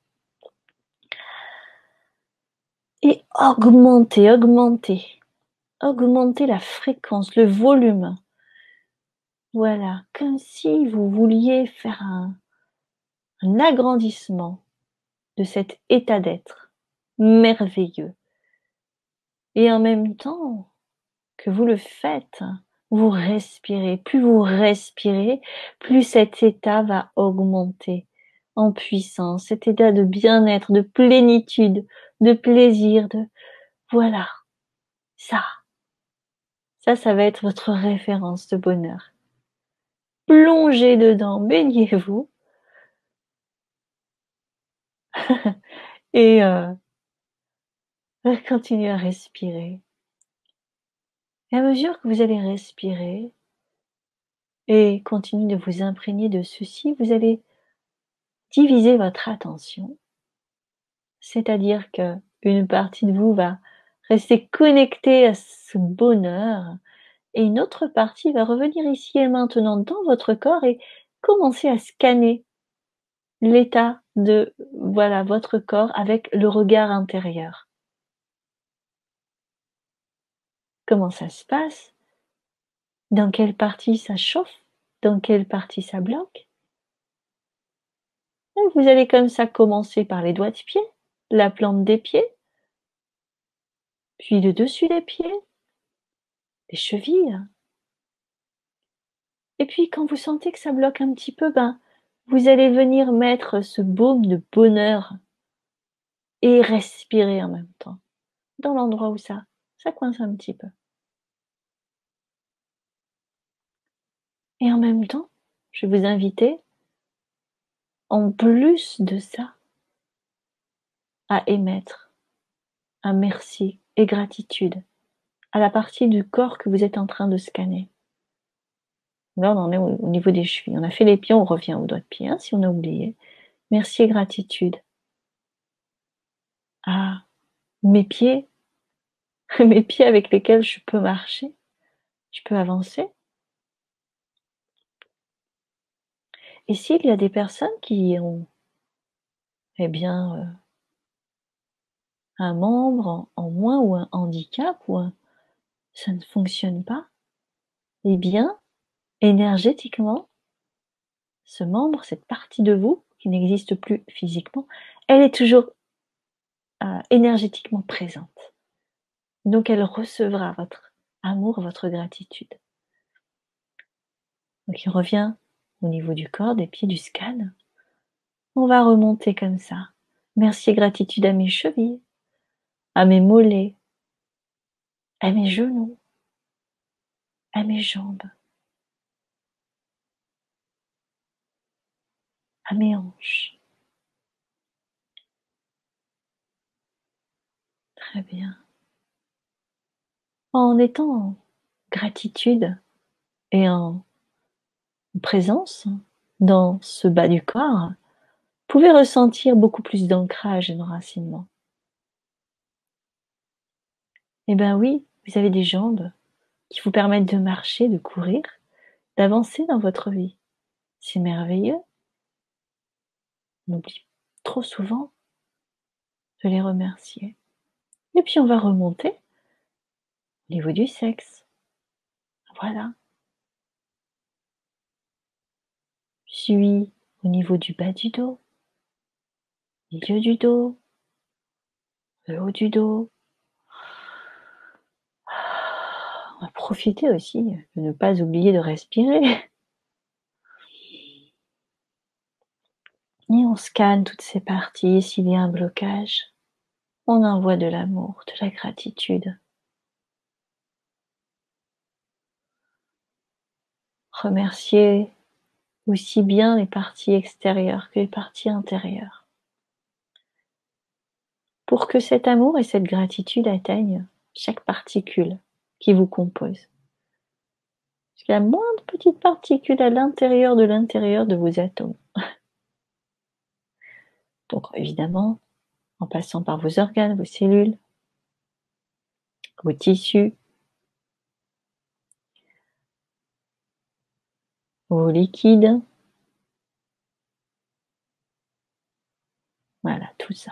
Et augmenter, augmenter, augmenter la fréquence, le volume. Voilà, comme si vous vouliez faire un, un agrandissement de cet état d'être merveilleux. Et en même temps que vous le faites, vous respirez. Plus vous respirez, plus cet état va augmenter en puissance, cet état de bien-être, de plénitude, de plaisir, de voilà, ça. Ça, ça va être votre référence de bonheur. Plongez dedans, baignez-vous. Et euh, continuez à respirer. Et à mesure que vous allez respirer et continuez de vous imprégner de ceci, vous allez diviser votre attention. C'est-à-dire que une partie de vous va rester connectée à ce bonheur et une autre partie va revenir ici et maintenant dans votre corps et commencer à scanner l'état de voilà votre corps avec le regard intérieur. Comment ça se passe? Dans quelle partie ça chauffe? Dans quelle partie ça bloque? Et vous allez comme ça commencer par les doigts de pied, la plante des pieds, puis le dessus des pieds, les chevilles. Et puis quand vous sentez que ça bloque un petit peu, ben, vous allez venir mettre ce baume de bonheur et respirer en même temps, dans l'endroit où ça, ça coince un petit peu. Et en même temps, je vais vous inviter, en plus de ça, à émettre un merci et gratitude à la partie du corps que vous êtes en train de scanner. Là, on en est au, au niveau des chevilles. On a fait les pieds, on revient aux doigts de pied, hein, si on a oublié. Merci et gratitude à mes pieds, mes pieds avec lesquels je peux marcher, je peux avancer. Et s'il y a des personnes qui ont, eh bien, euh, un membre en, en moins ou un handicap, ou un, ça ne fonctionne pas, eh bien, énergétiquement, ce membre, cette partie de vous qui n'existe plus physiquement, elle est toujours euh, énergétiquement présente. Donc, elle recevra votre amour, votre gratitude. Donc, il revient au niveau du corps, des pieds, du scan. On va remonter comme ça. Merci et gratitude à mes chevilles, à mes mollets, à mes genoux, à mes jambes, à mes hanches. Très bien. En étant en gratitude et en présence dans ce bas du corps, vous pouvez ressentir beaucoup plus d'ancrage et d'enracinement. Eh bien oui, vous avez des jambes qui vous permettent de marcher, de courir, d'avancer dans votre vie. C'est merveilleux. On oublie trop souvent de les remercier. Et puis on va remonter au niveau du sexe. Voilà. Puis au niveau du bas du dos, milieu du dos, le haut du dos. On va profiter aussi de ne pas oublier de respirer. Et on scanne toutes ces parties. S'il y a un blocage, on envoie de l'amour, de la gratitude. Remercier aussi bien les parties extérieures que les parties intérieures, pour que cet amour et cette gratitude atteignent chaque particule qui vous compose. Parce qu'il y a moins de petites particules à l'intérieur de l'intérieur de vos atomes. Donc évidemment, en passant par vos organes, vos cellules, vos tissus, vos liquides, voilà, tout ça.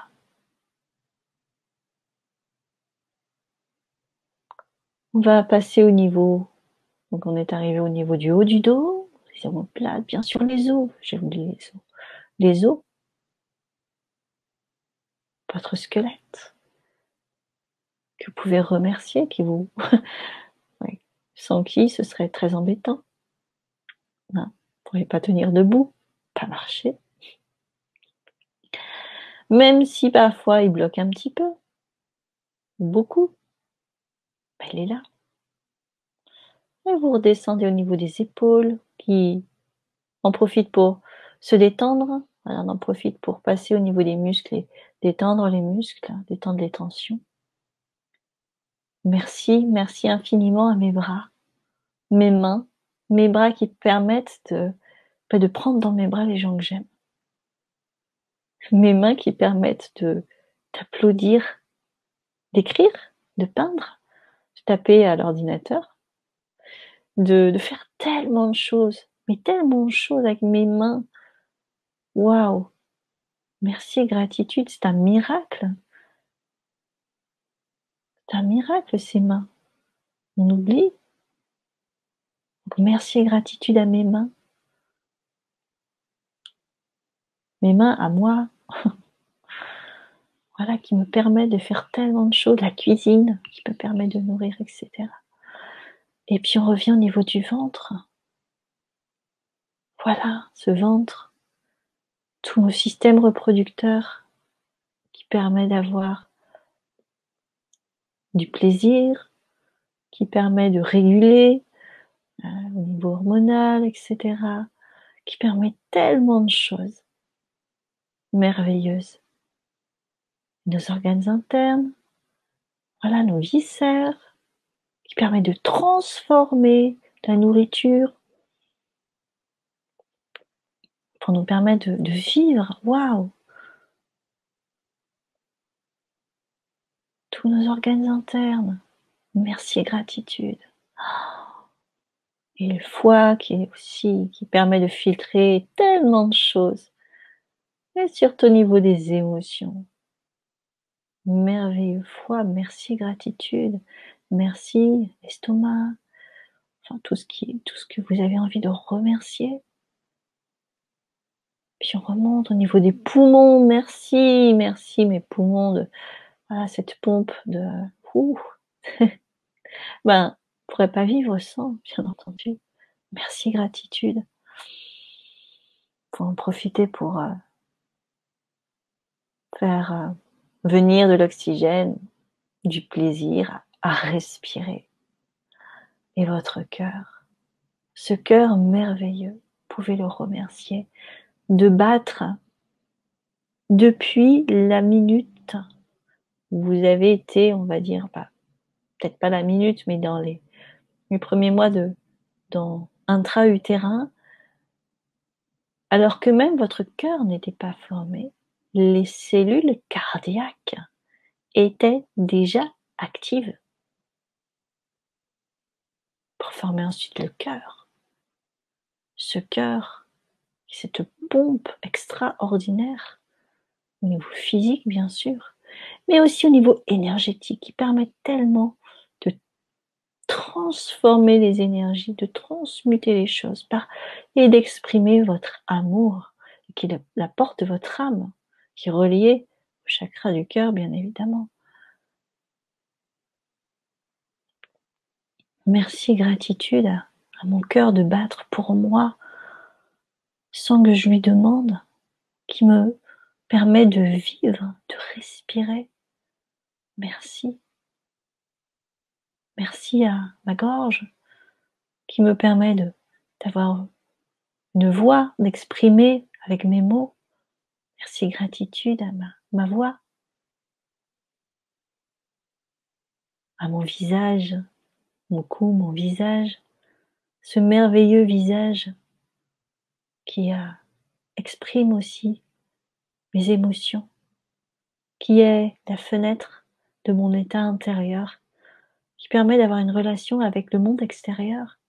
On va passer au niveau, donc on est arrivé au niveau du haut du dos, les omoplates, bien sûr les os, j'ai oublié les os. Les os, votre squelette, que vous pouvez remercier, qui vous... ouais. Sans qui ce serait très embêtant. Non, vous ne pourriez pas tenir debout, pas marcher. Même si parfois il bloque un petit peu, beaucoup, ben, il est là. Et vous redescendez au niveau des épaules, qui en profitent pour se détendre. Voilà, on en profite pour passer au niveau des muscles et détendre les muscles, détendre les tensions. Merci, merci infiniment à mes bras, mes mains, mes bras qui permettent de, ben, de prendre dans mes bras les gens que j'aime. Mes mains qui permettent de d'applaudir, d'écrire, de peindre, de taper à l'ordinateur, de, de faire tellement de choses, mais tellement de choses avec mes mains. Waouh! Merci et gratitude, c'est un miracle. C'est un miracle, ces mains. On oublie. Donc, merci et gratitude à mes mains. Mes mains à moi. Voilà, qui me permet de faire tellement de choses. La cuisine, qui me permet de nourrir, et cetera. Et puis on revient au niveau du ventre. Voilà, ce ventre. Tout mon système reproducteur qui permet d'avoir du plaisir, qui permet de réguler euh, au niveau hormonal, et cetera, qui permet tellement de choses merveilleuses. nos organes internes, voilà nos viscères, qui permet de transformer la nourriture pour nous permettre de, de vivre. Waouh! Tous nos organes internes, merci et gratitude. Et le foie qui est aussi, qui permet de filtrer tellement de choses. Et surtout au niveau des émotions. Merveilleux foie, merci gratitude, merci estomac, enfin tout ce qui, tout ce que vous avez envie de remercier. Puis on remonte au niveau des poumons, merci, merci mes poumons de, voilà, cette pompe de, ouh, ben, on pourrait pas vivre sans, bien entendu. Merci gratitude. Faut en profiter pour euh, faire euh, venir de l'oxygène, du plaisir à respirer. Et votre cœur, ce cœur merveilleux, vous pouvez le remercier de battre depuis la minute où vous avez été, on va dire, bah, peut-être pas la minute, mais dans les, les premiers mois de dans intra-utérin, alors que même votre cœur n'était pas formé, les cellules cardiaques étaient déjà actives pour former ensuite le cœur. Ce cœur, cette pompe extraordinaire, au niveau physique bien sûr, mais aussi au niveau énergétique, qui permet tellement de transformer les énergies, de transmuter les choses par, et d'exprimer votre amour, qui est la porte de votre âme, qui est reliée au chakra du cœur, bien évidemment. Merci, gratitude à, à mon cœur de battre pour moi, sans que je lui demande, qui me permet de vivre, de respirer. Merci. Merci à ma gorge, qui me permet de, d'avoir une voix, d'exprimer avec mes mots. Merci, gratitude à ma, ma voix, à mon visage, mon cou, mon visage, ce merveilleux visage qui euh, exprime aussi mes émotions, qui est la fenêtre de mon état intérieur, qui permet d'avoir une relation avec le monde extérieur.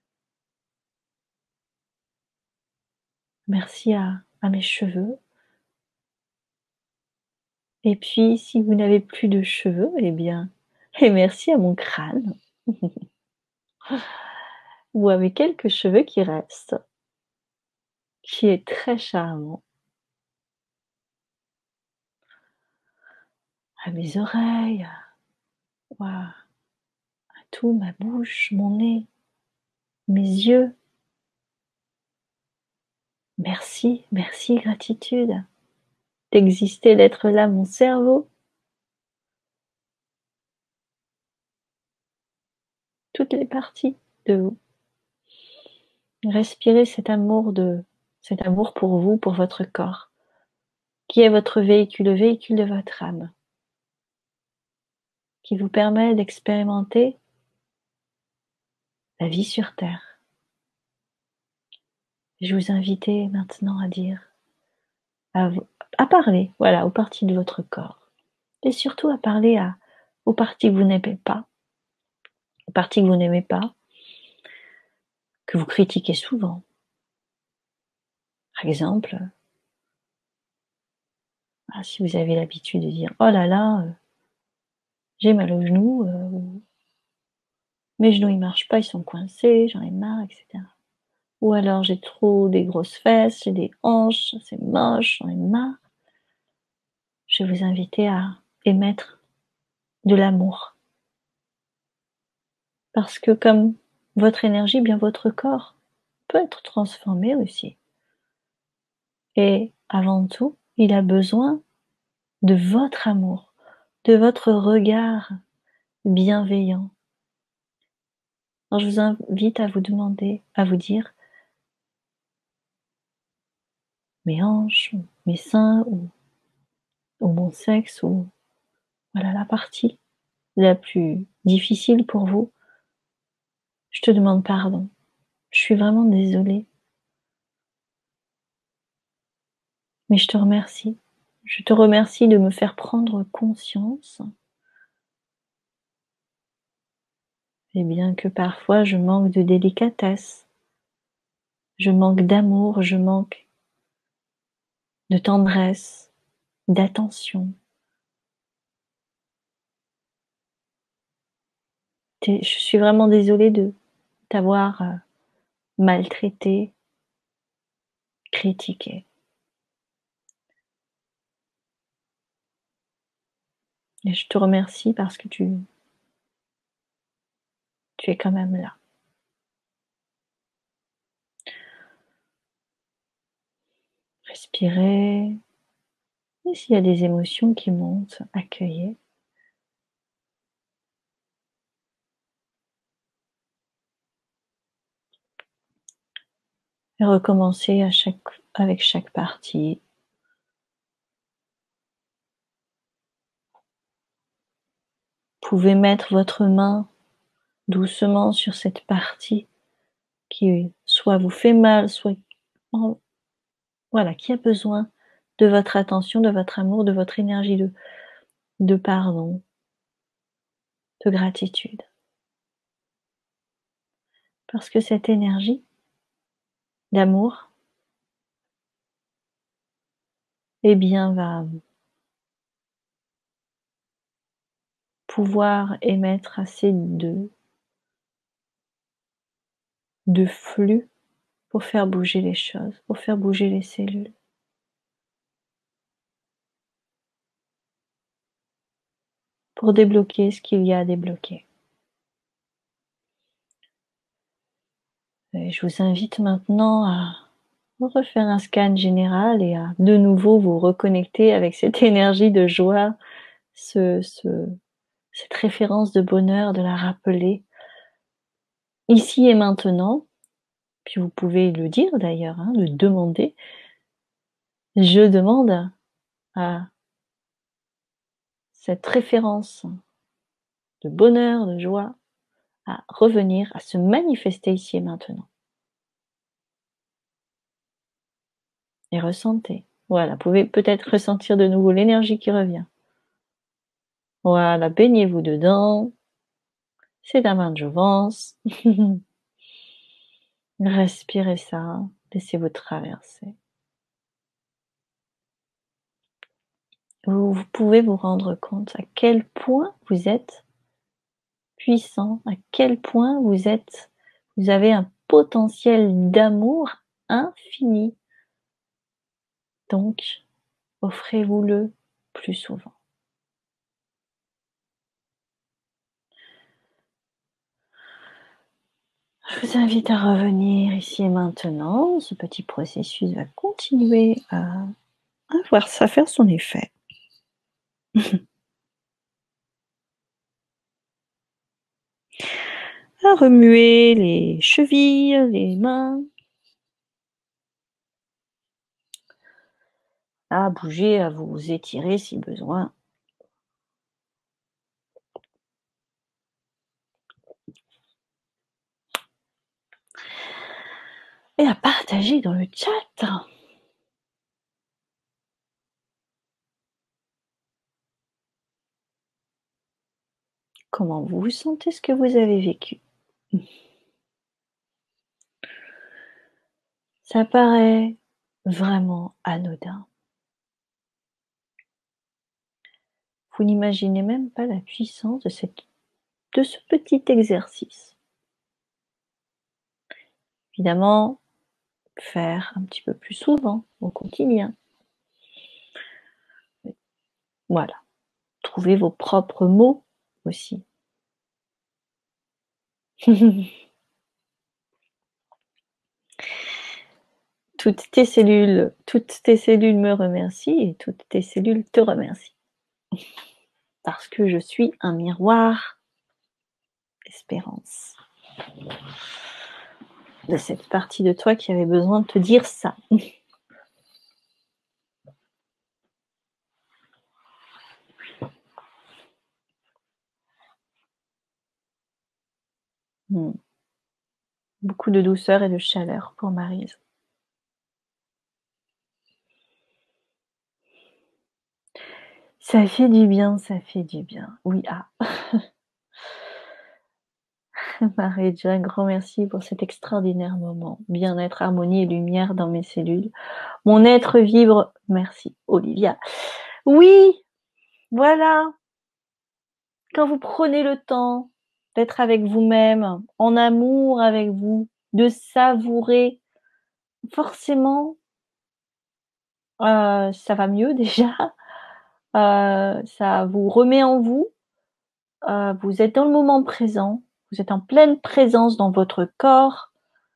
Merci à, à mes cheveux. Et puis, si vous n'avez plus de cheveux, eh bien, et merci à mon crâne, ou à mes quelques cheveux qui restent, qui est très charmant. À mes oreilles, wow, à tout, ma bouche, mon nez, mes yeux. Merci, merci, gratitude d'exister, d'être là, mon cerveau. Toutes les parties de vous. Respirez cet amour de, cet amour pour vous, pour votre corps, qui est votre véhicule, le véhicule de votre âme, qui vous permet d'expérimenter la vie sur Terre. Je vous invite maintenant à dire, à, vous, à parler, voilà, aux parties de votre corps, et surtout à parler à, aux parties que vous n'aimez pas, aux parties que vous n'aimez pas, que vous critiquez souvent. Par exemple, ah, si vous avez l'habitude de dire « Oh là là, euh, j'ai mal aux genoux, euh, mes genoux ils marchent pas, ils sont coincés, j'en ai marre, et cetera » Ou alors « J'ai trop des grosses fesses, j'ai des hanches, c'est moche, j'en ai marre ». Je vais vous inviter à émettre de l'amour. Parce que comme votre énergie, bien votre corps peut être transformé aussi. Et avant tout, il a besoin de votre amour, de votre regard bienveillant. Alors je vous invite à vous demander, à vous dire, mes hanches, mes seins, ou, ou mon sexe, ou voilà la partie la plus difficile pour vous. Je te demande pardon. Je suis vraiment désolée. Mais je te remercie. Je te remercie de me faire prendre conscience. Et bien que parfois je manque de délicatesse, je manque d'amour, je manque de tendresse, d'attention. Je suis vraiment désolée de t'avoir maltraité, critiqué. Et je te remercie parce que tu, tu es quand même là. Respirez. Et s'il y a des émotions qui montent, accueillez. Et recommencez à chaque, avec chaque partie. Vous pouvez mettre votre main doucement sur cette partie qui soit vous fait mal, soit voilà, qui a besoin de votre attention, de votre amour, de votre énergie de, de pardon, de gratitude. Parce que cette énergie d'amour, eh bien, va pouvoir émettre assez de, de flux pour faire bouger les choses, pour faire bouger les cellules. Pour débloquer ce qu'il y a à débloquer. Et je vous invite maintenant à refaire un scan général et à de nouveau vous reconnecter avec cette énergie de joie, ce, ce, cette référence de bonheur, de la rappeler ici et maintenant. Puis vous pouvez le dire d'ailleurs, hein, le demander. Je demande à cette référence de bonheur, de joie, à revenir, à se manifester ici et maintenant. Et ressentez. Voilà, vous pouvez peut-être ressentir de nouveau l'énergie qui revient. Voilà, baignez-vous dedans. C'est la main de Jouvence. Respirez ça, laissez-vous traverser. Vous, vous pouvez vous rendre compte à quel point vous êtes puissant, à quel point vous êtes, vous avez un potentiel d'amour infini. Donc, offrez-vous-le plus souvent. Je vous invite à revenir ici et maintenant. Ce petit processus va continuer à, à voir ça faire son effet. À remuer les chevilles, les mains. À bouger, à vous étirer si besoin. Et à partager dans le chat. Comment vous vous sentez, ce que vous avez vécu. Ça paraît vraiment anodin. Vous n'imaginez même pas la puissance de, cette, de ce petit exercice. Évidemment, faire un petit peu plus souvent au quotidien. Voilà. Trouvez vos propres mots aussi. Toutes tes cellules, toutes tes cellules me remercient et toutes tes cellules te remercient. Parce que je suis un miroir d'espérance. De cette partie de toi qui avait besoin de te dire ça. Beaucoup de douceur et de chaleur pour Maryse. Ça fait du bien, ça fait du bien. Oui, ah. Marie-Jo, un grand merci pour cet extraordinaire moment. Bien-être, harmonie et lumière dans mes cellules. Mon être vibre. Merci, Olivia. Oui, voilà. Quand vous prenez le temps d'être avec vous-même, en amour avec vous, de savourer, forcément, euh, ça va mieux déjà. Euh, ça vous remet en vous. Euh, vous êtes dans le moment présent. Vous êtes en pleine présence dans votre corps.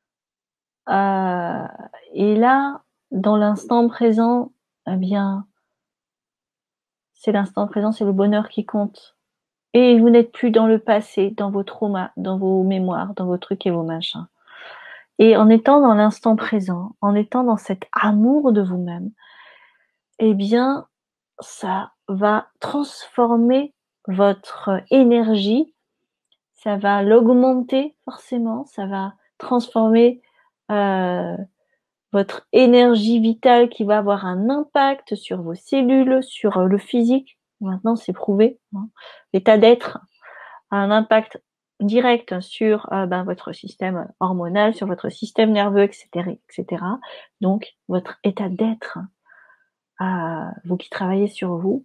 Euh, et là, dans l'instant présent, eh bien, c'est l'instant présent, c'est le bonheur qui compte. Et vous n'êtes plus dans le passé, dans vos traumas, dans vos mémoires, dans vos trucs et vos machins. Et en étant dans l'instant présent, en étant dans cet amour de vous-même, eh bien, ça va transformer votre énergie, ça va l'augmenter forcément, ça va transformer euh, votre énergie vitale qui va avoir un impact sur vos cellules, sur le physique. Maintenant, c'est prouvé. Hein. L'état d'être a un impact direct sur euh, ben, votre système hormonal, sur votre système nerveux, et cetera, et cetera. Donc, votre état d'être, euh, vous qui travaillez sur vous,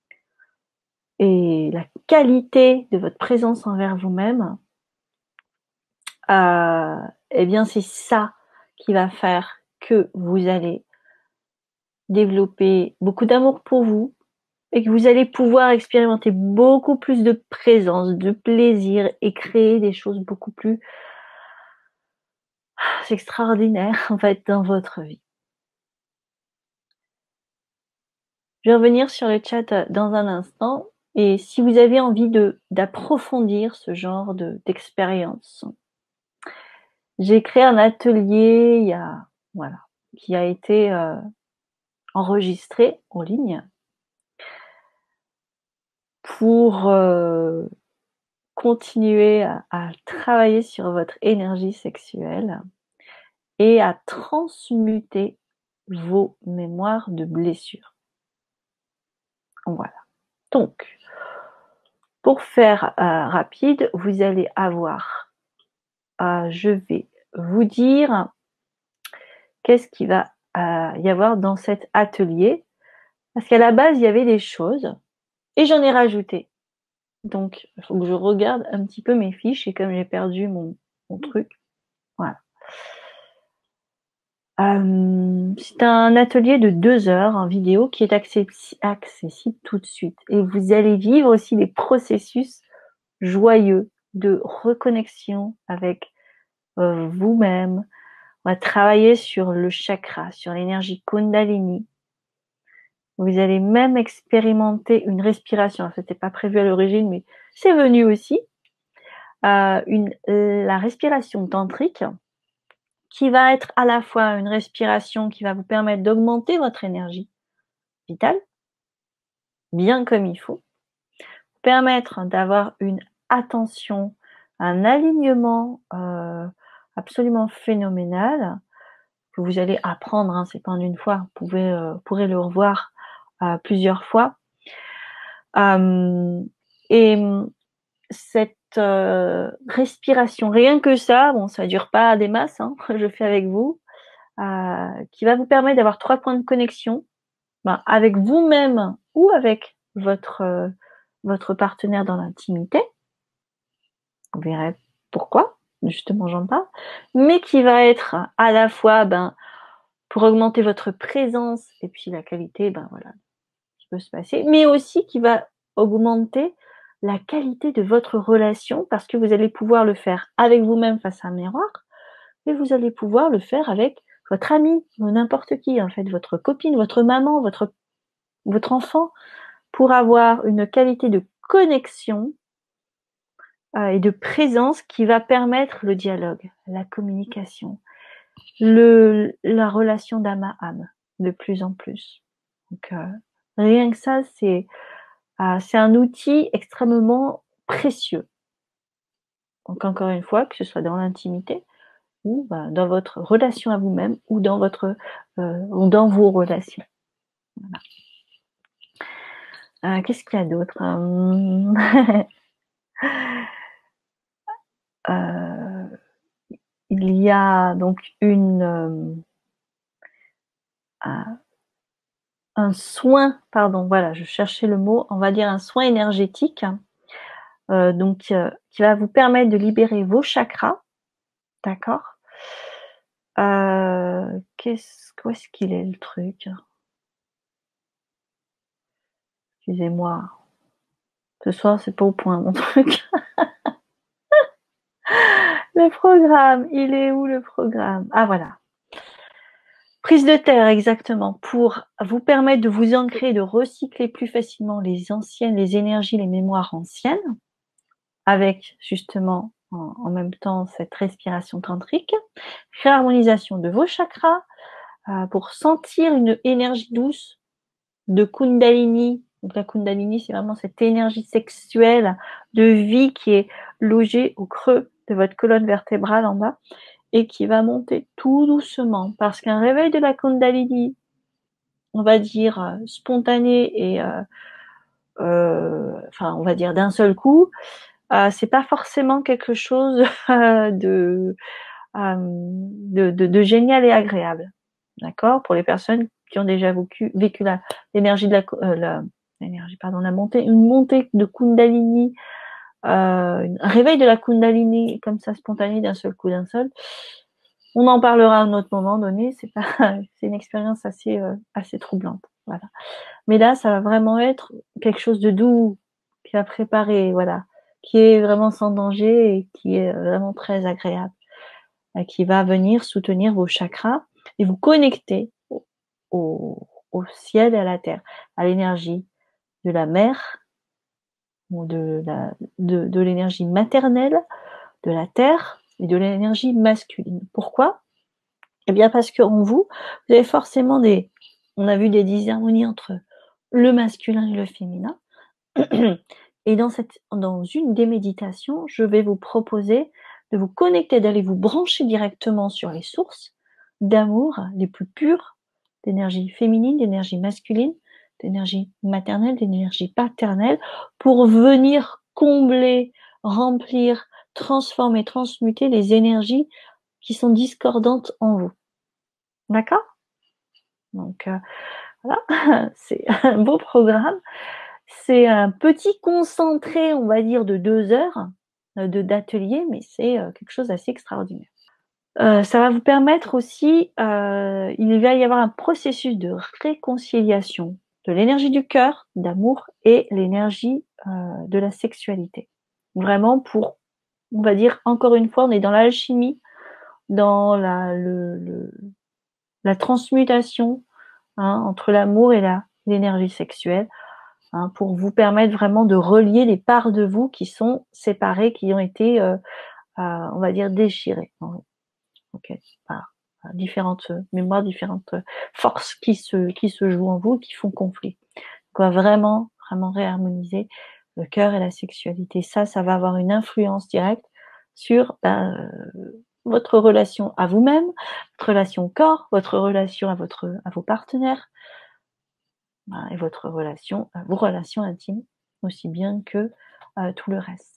et la qualité de votre présence envers vous-même, euh, eh bien, c'est ça qui va faire que vous allez développer beaucoup d'amour pour vous et que vous allez pouvoir expérimenter beaucoup plus de présence, de plaisir et créer des choses beaucoup plus extraordinaires en fait dans votre vie. Je vais revenir sur le chat dans un instant et si vous avez envie de d'approfondir ce genre de d'expérience, j'ai créé un atelier il y a voilà qui a été euh, enregistré en ligne pour euh, continuer à, à travailler sur votre énergie sexuelle et à transmuter vos mémoires de blessures. Voilà. Donc, pour faire euh, rapide, vous allez avoir, euh, je vais vous dire qu'est-ce qu'il va euh, y avoir dans cet atelier. Parce qu'à la base, il y avait des choses et j'en ai rajouté. Donc, il faut que je regarde un petit peu mes fiches et comme j'ai perdu mon, mon truc, voilà. Euh, c'est un atelier de deux heures en vidéo qui est accessi- accessible tout de suite. Et vous allez vivre aussi des processus joyeux de reconnexion avec euh, vous-même. On va travailler sur le chakra, sur l'énergie Kundalini. Vous allez même expérimenter une respiration. Ce n'était pas prévu à l'origine, mais c'est venu aussi. Euh, une, la respiration tantrique, qui va être à la fois une respiration qui va vous permettre d'augmenter votre énergie vitale, bien comme il faut, vous permettre d'avoir une attention, un alignement euh, absolument phénoménal, que vous allez apprendre, hein, c'est pas en une fois, vous pouvez, euh, pourrez le revoir euh, plusieurs fois. Euh, et cette euh, respiration, rien que ça, bon, ça dure pas des masses, hein, je fais avec vous, euh, qui va vous permettre d'avoir trois points de connexion ben, avec vous-même ou avec votre, euh, votre partenaire dans l'intimité. Vous verrez pourquoi, justement j'en parle, mais qui va être à la fois ben, pour augmenter votre présence et puis la qualité, ben voilà, qui peut se passer, mais aussi qui va augmenter la qualité de votre relation parce que vous allez pouvoir le faire avec vous-même face à un miroir et vous allez pouvoir le faire avec votre ami ou n'importe qui, en fait, votre copine, votre maman, votre, votre enfant, pour avoir une qualité de connexion euh, et de présence qui va permettre le dialogue, la communication, le, la relation d'âme à âme de plus en plus. Donc, euh, rien que ça, c'est euh, c'est un outil extrêmement précieux. Donc, encore une fois, que ce soit dans l'intimité, ou bah, dans votre relation à vous-même ou dans votre euh, ou dans vos relations. Voilà. Euh, Qu'est-ce qu'il y a d'autre? euh, Il y a donc une euh, un soin, pardon, voilà, je cherchais le mot, on va dire un soin énergétique, euh, donc euh, qui va vous permettre de libérer vos chakras, d'accord? euh, qu'est-ce, Où est-ce qu'il est le truc? Excusez-moi, ce soir c'est pas au point mon truc. Le programme, il est où le programme? Ah voilà. Prise de terre, exactement, pour vous permettre de vous ancrer, de recycler plus facilement les anciennes, les énergies, les mémoires anciennes, avec justement en, en même temps cette respiration tantrique, réharmonisation de vos chakras, euh, pour sentir une énergie douce de Kundalini. Donc la Kundalini, c'est vraiment cette énergie sexuelle de vie qui est logée au creux de votre colonne vertébrale en bas et qui va monter tout doucement. Parce qu'un réveil de la Kundalini, on va dire euh, spontané et euh, euh, enfin on va dire d'un seul coup, euh, c'est pas forcément quelque chose euh, de, euh, de, de, de génial et agréable, d'accord? Pour les personnes qui ont déjà vécu, vécu la, l'énergie de la, euh, la l'énergie, pardon, la montée, une montée de Kundalini, euh, un réveil de la Kundalini comme ça spontané d'un seul coup, d'un seul. On en parlera à un autre moment donné. C'est pas, c'est une expérience assez, euh, assez troublante. Voilà. Mais là, ça va vraiment être quelque chose de doux, qui va préparer, voilà, qui est vraiment sans danger et qui est vraiment très agréable, qui va venir soutenir vos chakras et vous connecter au, au, au ciel et à la terre, à l'énergie de la mer, ou de, la, de, de l'énergie maternelle, de la terre et de l'énergie masculine. Pourquoi? Eh bien parce qu'en vous, vous avez forcément des, on a vu des disharmonies entre le masculin et le féminin. Et dans, cette, dans une des méditations, je vais vous proposer de vous connecter, d'aller vous brancher directement sur les sources d'amour les plus pures, d'énergie féminine, d'énergie masculine, d'énergie maternelle, d'énergie paternelle, pour venir combler, remplir, transformer, transmuter les énergies qui sont discordantes en vous. D'accord? Donc euh, voilà, c'est un beau programme. C'est un petit concentré, on va dire, de deux heures euh, de d'atelier, mais c'est euh, quelque chose d'assez extraordinaire. Euh, ça va vous permettre aussi, euh, il va y avoir un processus de réconciliation de l'énergie du cœur, d'amour, et l'énergie euh, de la sexualité. Vraiment pour, on va dire, encore une fois, on est dans l'alchimie, dans la, le, le, la transmutation, hein, entre l'amour et la, l'énergie sexuelle, hein, pour vous permettre vraiment de relier les parts de vous qui sont séparées, qui ont été, euh, euh, on va dire, déchirées. Okay. Par différentes mémoires, différentes forces qui se, qui se jouent en vous, qui font conflit. Donc, on va vraiment, vraiment réharmoniser le cœur et la sexualité. Ça, ça va avoir une influence directe sur ben, euh, votre relation à vous-même, votre relation au corps, votre relation à, votre, à vos partenaires, ben, et votre relation, vos relations intimes, aussi bien que euh, tout le reste.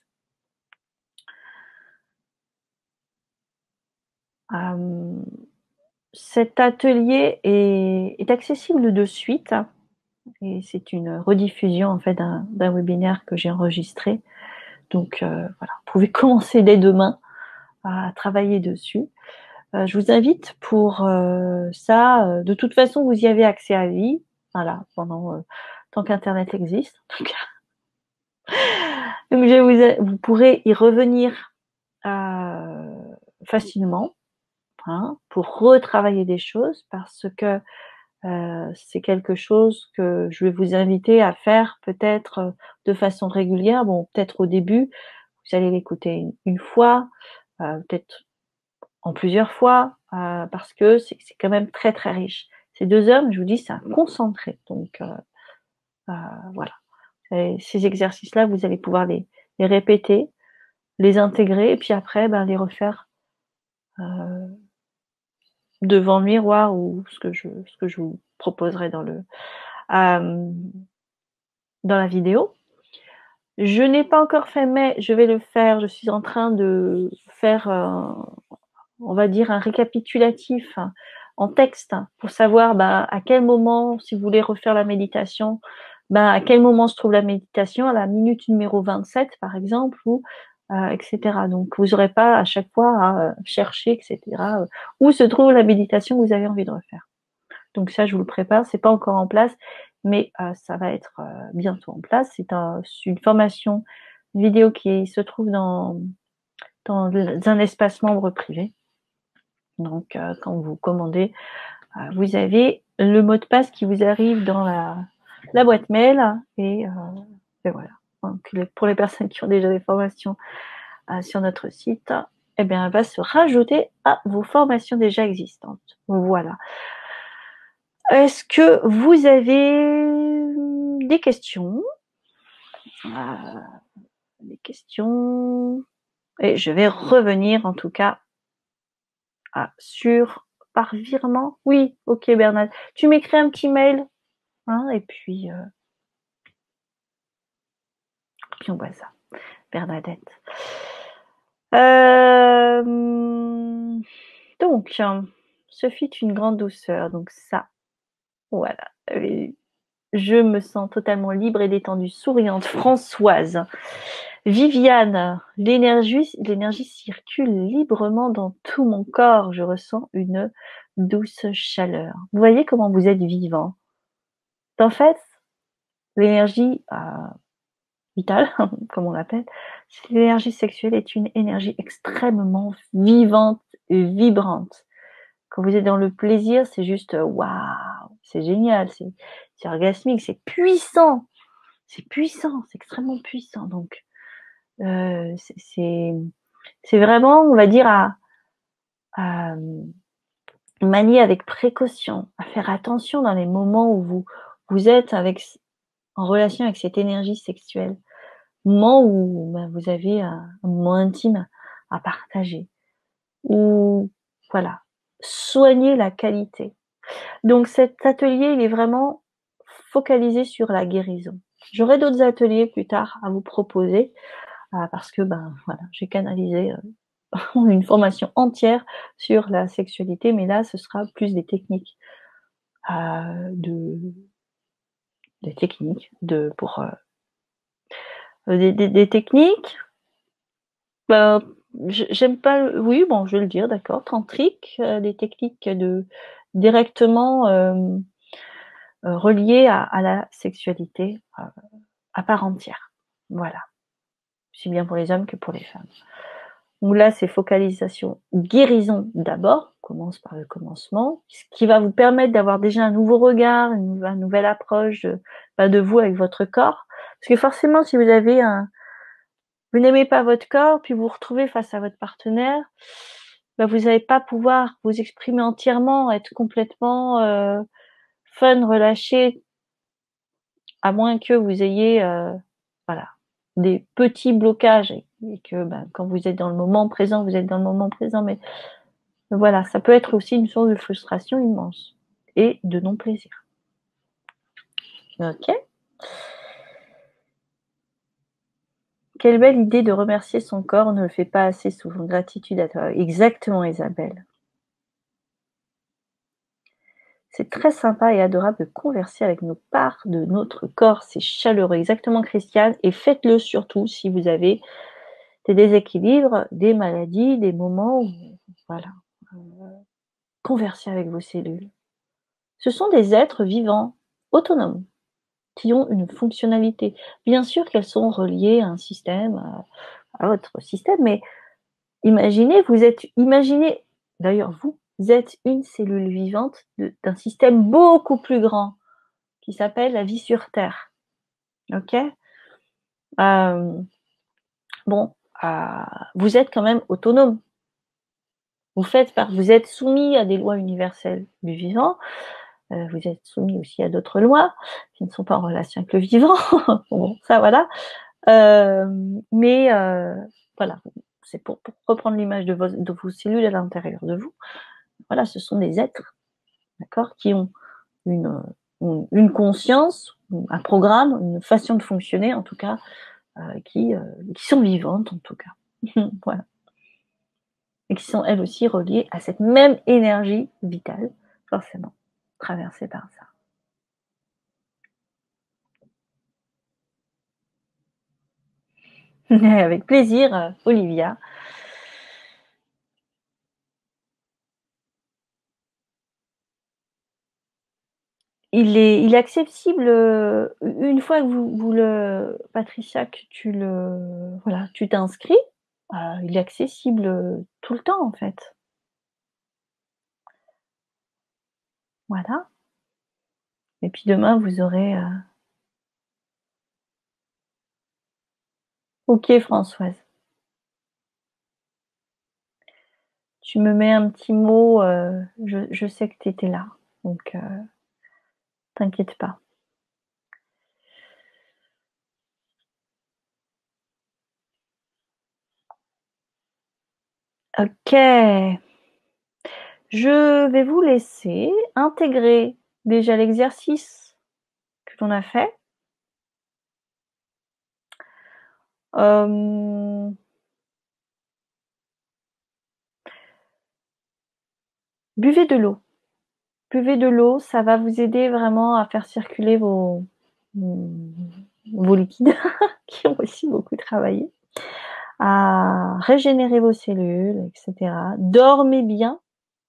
Euh, cet atelier est, est accessible de suite, et c'est une rediffusion en fait d'un, d'un webinaire que j'ai enregistré. Donc euh, voilà, vous pouvez commencer dès demain à travailler dessus. Euh, je vous invite pour euh, ça. Euh, de toute façon, vous y avez accès à vie, voilà, pendant euh, tant qu'Internet existe. En tout cas. Donc je vous, vous pourrez y revenir euh, facilement, hein, pour retravailler des choses, parce que euh, c'est quelque chose que je vais vous inviter à faire peut-être de façon régulière. Bon, peut-être au début, vous allez l'écouter une, une fois, euh, peut-être en plusieurs fois, euh, parce que c'est, c'est quand même très très riche. Ces deux heures, je vous dis, c'est un concentré. Donc euh, euh, voilà. Et ces exercices-là, vous allez pouvoir les, les répéter, les intégrer, et puis après, ben, les refaire euh, devant le miroir ou ce que je, ce que je vous proposerai dans le euh, dans la vidéo. Je n'ai pas encore fait, mais je vais le faire. Je suis en train de faire, euh, on va dire, un récapitulatif en texte pour savoir bah, à quel moment, si vous voulez refaire la méditation, bah, à quel moment se trouve la méditation, à la minute numéro vingt-sept par exemple, ou euh, et cetera. Donc vous n'aurez pas à chaque fois à chercher, et cetera, où se trouve la méditation que vous avez envie de refaire. Donc ça, je vous le prépare, c'est pas encore en place, mais euh, ça va être euh, bientôt en place. C'est un, une formation vidéo qui se trouve dans, dans un espace membre privé. Donc, euh, quand vous commandez, euh, vous avez le mot de passe qui vous arrive dans la, la boîte mail. Et, euh, et voilà. Donc, pour les personnes qui ont déjà des formations euh, sur notre site, eh bien, elle va se rajouter à vos formations déjà existantes. Voilà. Est-ce que vous avez des questions? euh, Des questions. Et je vais revenir en tout cas ah, sur par virement. Oui, ok Bernard. Tu m'écris un petit mail, hein, et puis, euh, puis on voit ça. Bernadette. Euh, donc, ce fut une grande douceur. Donc ça, voilà. Je me sens totalement libre et détendue, souriante. Françoise. Viviane, l'énergie, l'énergie circule librement dans tout mon corps. Je ressens une douce chaleur. Vous voyez comment vous êtes vivant. En fait, l'énergie euh, vitale, comme on l'appelle, l'énergie sexuelle est une énergie extrêmement vivante et vibrante. Quand vous êtes dans le plaisir, c'est juste waouh, c'est génial, c'est, c'est orgasmique, c'est puissant. C'est puissant, c'est extrêmement puissant. Donc, euh, c'est, c'est vraiment, on va dire, à, à manier avec précaution, à faire attention dans les moments où vous, vous êtes avec, en relation avec cette énergie sexuelle. Moment où ben, vous avez un, un moment intime à partager. Ou, voilà, soigner la qualité. Donc, cet atelier, il est vraiment focalisé sur la guérison. J'aurai d'autres ateliers plus tard à vous proposer. Ah, parce que ben voilà, j'ai canalisé euh, une formation entière sur la sexualité, mais là ce sera plus des techniques euh, de des techniques de pour euh, des, des, des techniques. Ben, j'aime pas. Oui, bon, je vais le dire, d'accord. Tantrique, euh, des techniques de directement euh, euh, reliées à, à la sexualité euh, à part entière. Voilà, aussi bien pour les hommes que pour les femmes. Donc là, c'est focalisation, guérison d'abord, on commence par le commencement, ce qui va vous permettre d'avoir déjà un nouveau regard, une, une nouvelle approche de, bah, de vous avec votre corps. Parce que forcément, si vous avez un, vous n'aimez pas votre corps, puis vous vous retrouvez face à votre partenaire, bah, vous n'allez pas pouvoir vous exprimer entièrement, être complètement euh, fun, relâché, à moins que vous ayez, euh, voilà, des petits blocages et, et que ben, quand vous êtes dans le moment présent, vous êtes dans le moment présent, mais voilà, ça peut être aussi une source de frustration immense et de non-plaisir. Ok. Quelle belle idée de remercier son corps, on ne le fait pas assez souvent. Gratitude à toi. Exactement, Isabelle. C'est très sympa et adorable de converser avec nos parts de notre corps. C'est chaleureux. Exactement, Christiane. Et faites-le surtout si vous avez des déséquilibres, des maladies, des moments où, voilà, euh, conversez avec vos cellules. Ce sont des êtres vivants, autonomes, qui ont une fonctionnalité. Bien sûr qu'elles sont reliées à un système, à, à votre système, mais imaginez, vous êtes, imaginez, d'ailleurs vous, vous êtes une cellule vivante de, d'un système beaucoup plus grand qui s'appelle la vie sur Terre. Ok. euh, Bon, euh, vous êtes quand même autonome. Vous faites par, vous êtes soumis à des lois universelles du vivant. Euh, vous êtes soumis aussi à d'autres lois qui ne sont pas en relation avec le vivant. Bon, ça voilà. Euh, mais euh, voilà, c'est pour, pour reprendre l'image de vos, de vos cellules à l'intérieur de vous. Voilà, ce sont des êtres, d'accord, qui ont une, une, une conscience, un programme, une façon de fonctionner, en tout cas, euh, qui, euh, qui sont vivantes, en tout cas. Voilà. Et qui sont, elles aussi, reliées à cette même énergie vitale, forcément, traversée par ça. Avec plaisir, Olivia. Il est, il est accessible euh, une fois que vous, vous le, Patricia, que tu le, voilà, tu t'inscris. Euh, il est accessible tout le temps en fait. Voilà. Et puis demain vous aurez. Euh... Ok Françoise. Tu me mets un petit mot. Euh, je, je sais que tu étais là, donc euh, t'inquiète pas. Ok. Je vais vous laisser intégrer déjà l'exercice que l'on a fait. Euh... Buvez de l'eau. Buvez de l'eau, ça va vous aider vraiment à faire circuler vos, vos liquides qui ont aussi beaucoup travaillé, à régénérer vos cellules, et cetera. Dormez bien.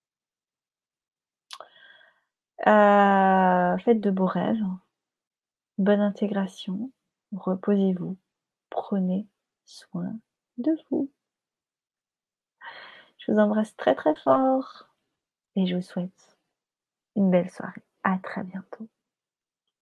Euh, faites de beaux rêves. Bonne intégration. Reposez-vous. Prenez soin de vous. Je vous embrasse très très fort et je vous souhaite une belle soirée. À très bientôt.